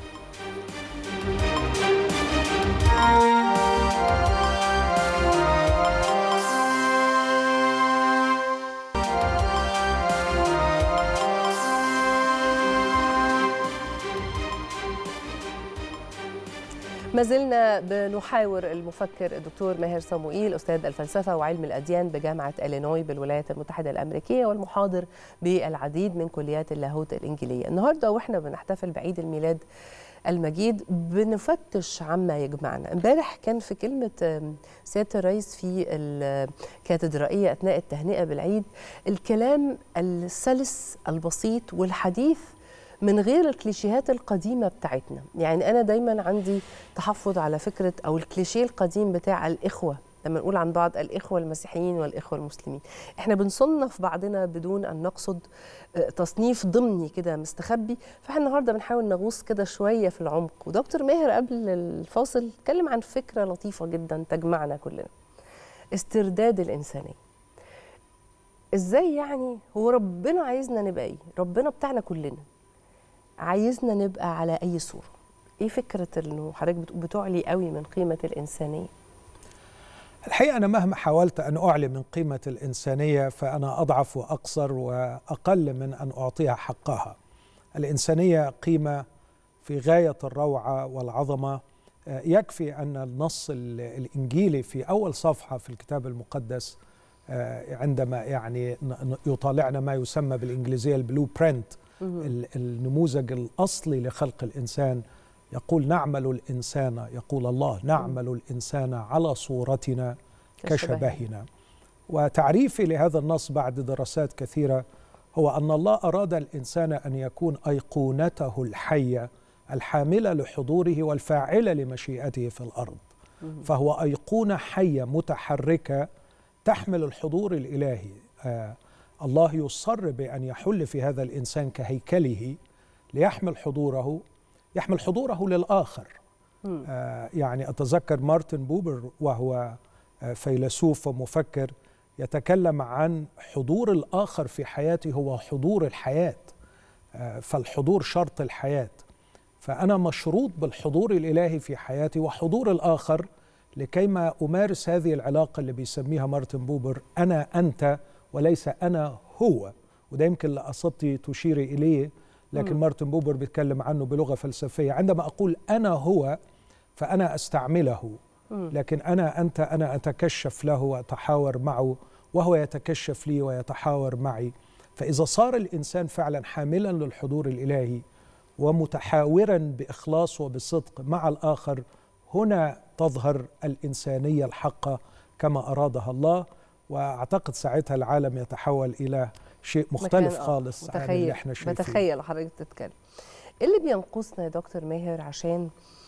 ما زلنا بنحاور المفكر الدكتور ماهر صموئيل، أستاذ الفلسفة وعلم الأديان بجامعة إلينوي بالولايات المتحدة الأمريكية، والمحاضر بالعديد من كليات اللاهوت الإنجيلية. النهاردة وإحنا بنحتفل بعيد الميلاد المجيد بنفتش عما يجمعنا. امبارح كان في كلمة سيادة الرئيس في الكاتدرائية أثناء التهنئة بالعيد الكلام السلس البسيط والحديث من غير الكليشيهات القديمة بتاعتنا. يعني أنا دايما عندي تحفظ على فكرة أو الكليشيه القديم بتاع الإخوة، لما نقول عن بعض الإخوة المسيحيين والإخوة المسلمين، إحنا بنصنف بعضنا بدون أن نقصد تصنيف ضمني كده مستخبي. فإحنا النهاردة بنحاول نغوص كده شوية في العمق. ودكتور ماهر قبل الفاصل اتكلم عن فكرة لطيفة جدا تجمعنا كلنا: استرداد الإنسانية. إزاي يعني؟ هو ربنا عايزنا نبقى إيه؟ ربنا بتاعنا كلنا عايزنا نبقى على أي صورة؟ إيه فكرة إنه حضرتك بتعلي قوي من قيمة الإنسانية؟ الحقيقة أنا مهما حاولت أن أعلي من قيمة الإنسانية فأنا أضعف وأقصر وأقل من أن أعطيها حقها. الإنسانية قيمة في غاية الروعة والعظمة. يكفي أن النص الإنجيلي في أول صفحة في الكتاب المقدس عندما يعني يطالعنا ما يسمى بالإنجليزية البلو برينت، النموذج الأصلي لخلق الإنسان، يقول نعمل الإنسان، يقول الله نعمل الإنسان على صورتنا كشبهنا. وتعريفي لهذا النص بعد دراسات كثيرة هو أن الله أراد الإنسان أن يكون أيقونته الحية الحاملة لحضوره والفاعلة لمشيئته في الأرض. فهو أيقونة حية متحركة تحمل الحضور الإلهي. الله يصر بأن يحل في هذا الإنسان كهيكله ليحمل حضوره، يحمل حضوره للآخر. يعني أتذكر مارتن بوبر وهو فيلسوف ومفكر يتكلم عن حضور الآخر في حياتي هو حضور الحياة، فالحضور شرط الحياة. فأنا مشروط بالحضور الإلهي في حياتي وحضور الآخر لكيما أمارس هذه العلاقة اللي بيسميها مارتن بوبر أنا أنت وليس أنا هو. وده يمكن اللي قصدتي تشيري إليه، لكن مارتن بوبر بيتكلم عنه بلغة فلسفية. عندما أقول أنا هو فأنا أستعمله، لكن أنا أنت أنا أتكشف له وأتحاور معه وهو يتكشف لي ويتحاور معي. فإذا صار الإنسان فعلا حاملا للحضور الإلهي ومتحاورا بإخلاص وبصدق مع الآخر، هنا تظهر الإنسانية الحقة كما أرادها الله. وأعتقد ساعتها العالم يتحول إلى شيء مختلف خالص عن اللي احنا شايفينه. بتخيل حضرتك تتكلم. إيه اللي بينقصنا يا دكتور ماهر عشان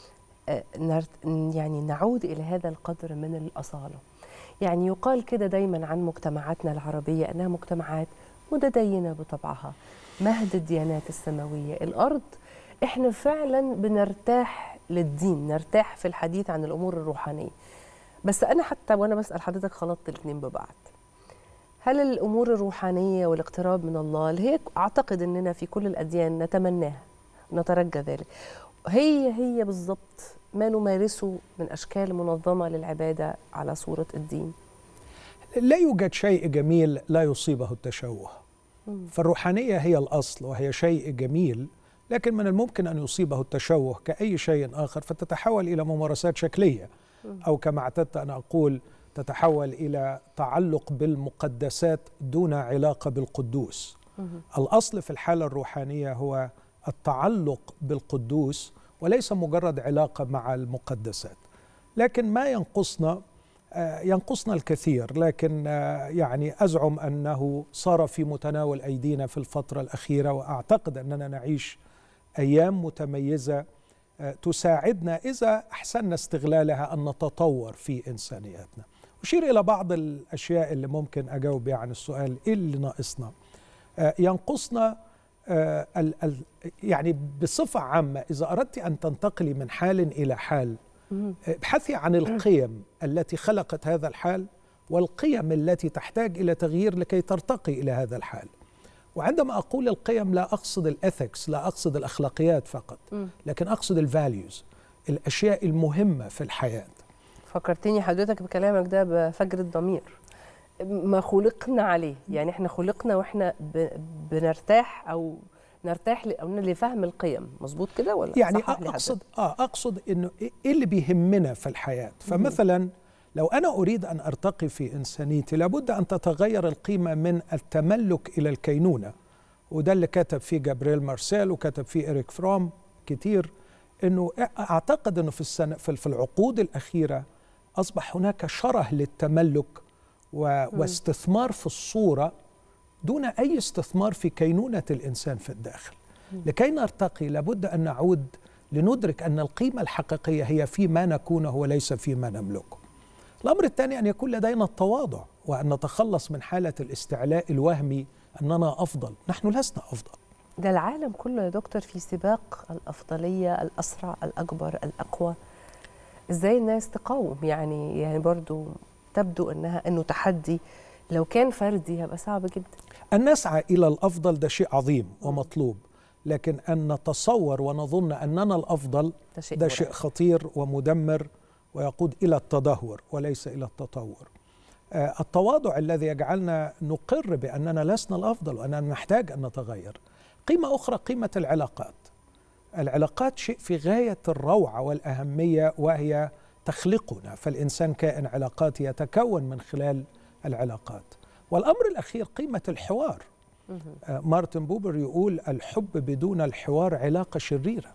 يعني نعود إلى هذا القدر من الأصالة؟ يعني يقال كده دايما عن مجتمعاتنا العربية أنها مجتمعات متدينة بطبعها، مهد الديانات السماوية. الأرض إحنا فعلا بنرتاح للدين، نرتاح في الحديث عن الأمور الروحانية. بس أنا حتى وأنا بسأل حضرتك خلطت الاثنين ببعض. هل الأمور الروحانية والاقتراب من الله اللي هي أعتقد أننا في كل الأديان نتمناها نترجى ذلك، هي بالضبط ما نمارسه من أشكال منظمة للعبادة على صورة الدين؟ لا يوجد شيء جميل لا يصيبه التشوه. فالروحانية هي الأصل وهي شيء جميل، لكن من الممكن أن يصيبه التشوه كأي شيء آخر، فتتحول إلى ممارسات شكلية، أو كما اعتدت أن أقول تتحول إلى تعلق بالمقدسات دون علاقة بالقدوس. الأصل في الحالة الروحانية هو التعلق بالقدوس وليس مجرد علاقة مع المقدسات. لكن ما ينقصنا الكثير، لكن يعني أزعم أنه صار في متناول أيدينا في الفترة الأخيرة، وأعتقد أننا نعيش أيام متميزة تساعدنا إذا أحسننا استغلالها أن نتطور في إنسانياتنا. أشير إلى بعض الأشياء اللي ممكن أجاوب عن السؤال إيه اللي ناقصنا. ينقصنا يعني بصفة عامة إذا أردت أن تنتقلي من حال إلى حال، ابحثي عن القيم التي خلقت هذا الحال والقيم التي تحتاج إلى تغيير لكي ترتقي إلى هذا الحال. وعندما أقول القيم لا أقصد الإثكس، لا أقصد الأخلاقيات فقط، لكن أقصد الفاليوز، الأشياء المهمة في الحياة. فكرتني حضرتك بكلامك ده بفجر الضمير، ما خلقنا عليه. يعني احنا خلقنا واحنا بنرتاح أو نرتاح لفهم القيم، مظبوط كده ولا؟ يعني أقصد إنه إيه اللي بيهمنا في الحياة. فمثلا لو أنا أريد أن أرتقي في إنسانيتي لابد أن تتغير القيمة من التملك إلى الكينونة، وده اللي كتب فيه جابرييل مارسيل وكتب فيه إريك فروم كتير. إنه أعتقد إنه في العقود الأخيرة أصبح هناك شره للتملك واستثمار في الصورة دون أي استثمار في كينونة الإنسان في الداخل. لكي نرتقي لابد أن نعود لندرك أن القيمة الحقيقية هي فيما نكونه وليس فيما نملكه. الأمر الثاني أن يكون لدينا التواضع، وأن نتخلص من حالة الاستعلاء الوهمي أننا أفضل. نحن لسنا أفضل. ده العالم كله يا دكتور في سباق الأفضلية، الأسرع، الأكبر، الأقوى. إزاي الناس تقاوم؟ يعني برضو تبدو أنه تحدي، لو كان فردي هيبقى صعب جدا. أن نسعى إلى الأفضل ده شيء عظيم ومطلوب، لكن أن نتصور ونظن أننا الأفضل ده شيء خطير ومدمر ويقود إلى التدهور وليس إلى التطور. التواضع الذي يجعلنا نقر بأننا لسنا الأفضل وأننا نحتاج أن نتغير. قيمة أخرى قيمة العلاقات. العلاقات شيء في غاية الروعة والأهمية، وهي تخلقنا، فالإنسان كائن علاقاتي يتكون من خلال العلاقات. والأمر الأخير قيمة الحوار. مارتن بوبر يقول الحب بدون الحوار علاقة شريرة.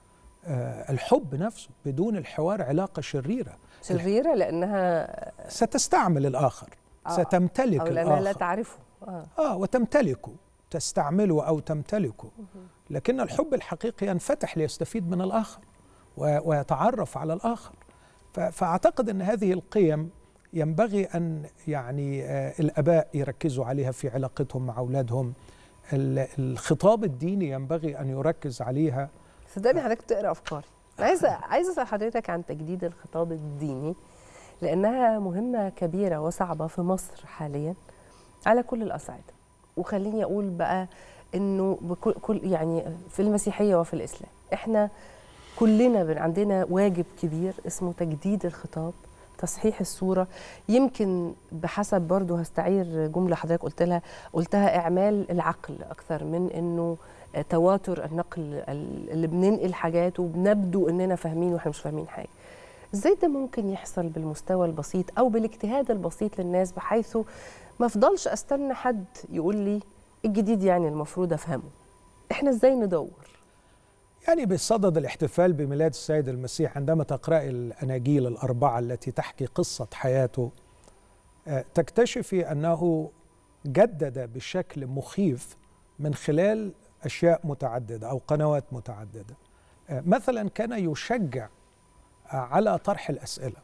الحب نفسه بدون الحوار علاقة شريرة لأنها ستستعمل الآخر، ستمتلك أو الآخر، لا تعرفه وتمتلكه، تستعمله أو تمتلكه. لكن الحب الحقيقي ينفتح ليستفيد من الآخر ويتعرف على الآخر. فأعتقد أن هذه القيم ينبغي أن يعني الآباء يركزوا عليها في علاقتهم مع أولادهم. الخطاب الديني ينبغي أن يركز عليها. صدقني حضرتك تقرأ أفكاري. عايزة أسأل حضرتك عن تجديد الخطاب الديني، لأنها مهمة كبيرة وصعبة في مصر حاليا على كل الأصعدة. وخليني أقول بقى إنه يعني في المسيحية وفي الإسلام إحنا كلنا عندنا واجب كبير اسمه تجديد الخطاب، تصحيح الصورة. يمكن بحسب برضو هستعير جملة حضرتك قلتها إعمال العقل أكثر من إنه تواتر النقل اللي بننقل حاجات وبنبدو إننا فاهمين وإحنا مش فاهمين حاجة. إزاي ده ممكن يحصل بالمستوى البسيط أو بالاجتهاد البسيط للناس، بحيث ما أفضلش أستنى حد يقول لي الجديد يعني المفروض أفهمه؟ إحنا إزاي ندور؟ يعني بصدد الاحتفال بميلاد السيد المسيح، عندما تقرأي الأناجيل الأربعة التي تحكي قصة حياته تكتشفي أنه جدد بشكل مخيف من خلال أشياء متعددة أو قنوات متعددة. مثلا كان يشجع على طرح الأسئلة.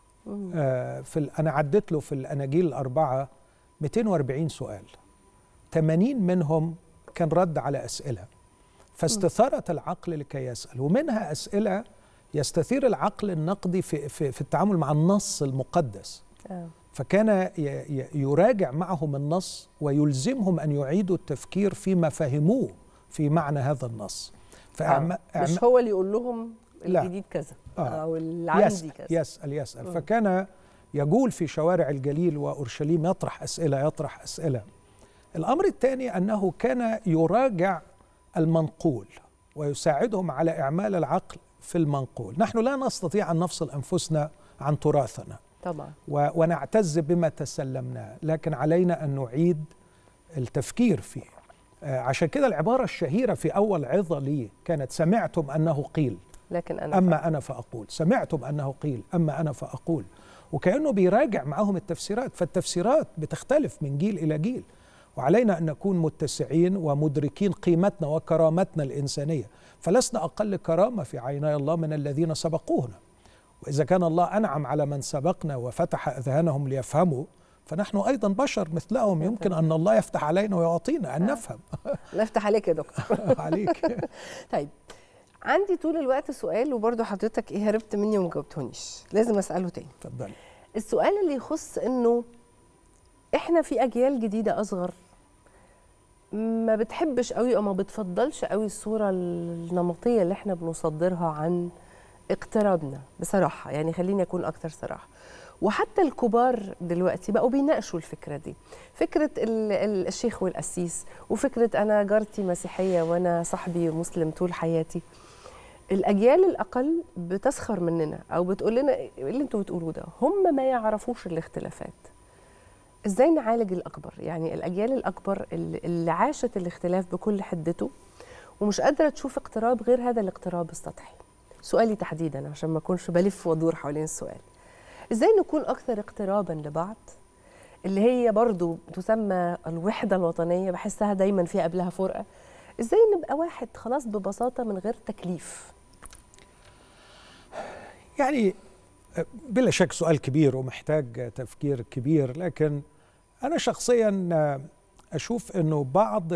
أنا عدت له في الأناجيل الأربعة 240 سؤال، 80 منهم كان رد على أسئلة، فاستثارت العقل لكي يسأل. ومنها أسئلة يستثير العقل النقدي في التعامل مع النص المقدس. فكان يراجع معهم النص ويلزمهم أن يعيدوا التفكير فيما فهموه في معنى هذا النص. مش هو اللي يقول لهم الجديد كذا أو اللي عندي كذا. يسأل فكان يجول في شوارع الجليل وأورشليم يطرح أسئلة. الأمر الثاني أنه كان يراجع المنقول ويساعدهم على إعمال العقل في المنقول. نحن لا نستطيع أن نفصل أنفسنا عن تراثنا طبعا ونعتز بما تسلمناه، لكن علينا أن نعيد التفكير فيه. عشان كده العبارة الشهيرة في أول عظة لي كانت سمعتم أنه قيل لكن أنا فأقول، سمعتم أنه قيل أما أنا فأقول. وكأنه بيراجع معهم التفسيرات، فالتفسيرات بتختلف من جيل إلى جيل، وعلينا أن نكون متسعين ومدركين قيمتنا وكرامتنا الإنسانية، فلسنا أقل كرامة في عيني الله من الذين سبقونا. وإذا كان الله أنعم على من سبقنا وفتح أذهانهم ليفهموا، فنحن أيضا بشر مثلهم، يمكن أن الله يفتح علينا ويعطينا أن نفهم. الله يفتح عليك يا دكتور. عليك. طيب عندي طول الوقت سؤال، وبرضه حضرتك هربت مني وما جاوبتونيش، لازم أسأله تاني. اتفضلي. السؤال اللي يخص إنه إحنا في أجيال جديدة أصغر ما بتحبش قوي أو ما بتفضلش قوي الصورة النمطية اللي إحنا بنصدرها عن اقترابنا بصراحة، يعني خليني أكون أكثر صراحة. وحتى الكبار دلوقتي بقوا بيناقشوا الفكرة دي، فكرة الشيخ والقسيس، وفكرة أنا جارتي مسيحية وأنا صاحبي مسلم طول حياتي. الأجيال الأقل بتسخر مننا أو بتقول لنا إيه اللي أنتوا بتقولوه ده، هم ما يعرفوش الاختلافات. إزاي نعالج الأكبر؟ يعني الأجيال الأكبر اللي عاشت الاختلاف بكل حدته ومش قادرة تشوف اقتراب غير هذا الاقتراب السطحي. سؤالي تحديدا عشان ما أكونش بلف وادور حوالين السؤال، إزاي نكون أكثر اقترابا لبعض، اللي هي برضو تسمى الوحدة الوطنية، بحسها دايما فيها قبلها فرقة. إزاي نبقى واحد خلاص ببساطة من غير تكليف؟ يعني بلا شك سؤال كبير ومحتاج تفكير كبير، لكن أنا شخصيا أشوف أنه بعض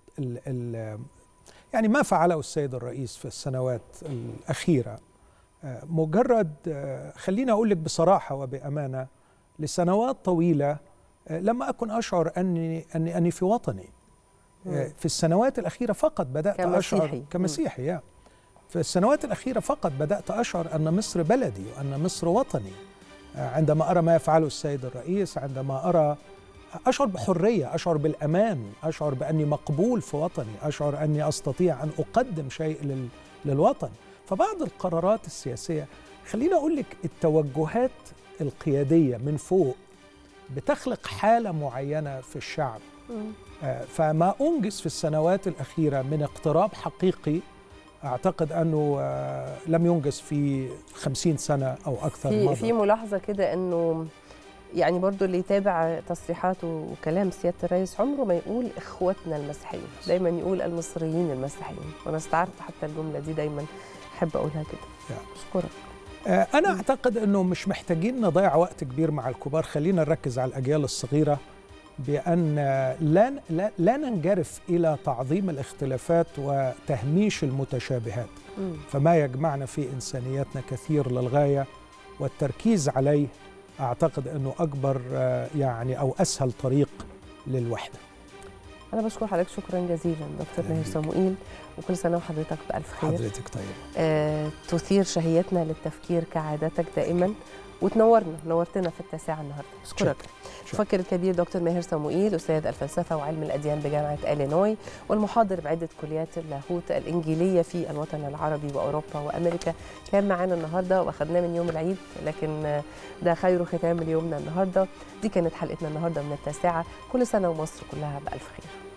يعني ما فعله السيد الرئيس في السنوات الأخيرة مجرد، خليني أقول لك بصراحة وبأمانة، لسنوات طويلة لما أكن أشعر أني في وطني. في السنوات الأخيرة فقط بدأت أشعر كمسيحي. في السنوات الأخيرة فقط بدأت أشعر أن مصر بلدي وأن مصر وطني. عندما أرى ما يفعله السيد الرئيس، عندما أرى أشعر بحرية، أشعر بالأمان، أشعر بأني مقبول في وطني، أشعر أني أستطيع أن أقدم شيء للوطن. فبعض القرارات السياسية، خليني أقول لك، التوجهات القيادية من فوق بتخلق حالة معينة في الشعب. فما أنجز في السنوات الأخيرة من اقتراب حقيقي أعتقد أنه لم ينجز في 50 سنة أو أكثر. في ملاحظة كده أنه يعني برضو اللي يتابع تصريحات وكلام سيادة الرئيس عمره ما يقول إخوتنا المسيحيين، دايما يقول المصريين المسيحيين، وأنا استعرت حتى الجملة دي دايما أحب أقولها كده. أشكرك. أنا أعتقد أنه مش محتاجين نضيع وقت كبير مع الكبار، خلينا نركز على الأجيال الصغيرة بأن لا ننجرف إلى تعظيم الاختلافات وتهميش المتشابهات. فما يجمعنا في إنسانياتنا كثير للغاية، والتركيز عليه أعتقد أنه أكبر يعني أو أسهل طريق للوحدة. أنا بشكر حضرتك شكرا جزيلا دكتور ماهر صموئيل، وكل سنة وحضرتك بألف خير. حضرتك طيب. تثير شهيتنا للتفكير كعادتك دائما، نورتنا في التاسعة النهارده. أشكرك. المفكر الكبير دكتور ماهر صموئيل، أستاذ الفلسفة وعلم الأديان بجامعة إلينوي، والمحاضر بعدة كليات اللاهوت الإنجيلية في الوطن العربي وأوروبا وأمريكا، كان معانا النهارده وأخذناه من يوم العيد، لكن ده خير ختام ليومنا النهارده. دي كانت حلقتنا النهارده من التاسعة. كل سنة ومصر كلها بألف خير.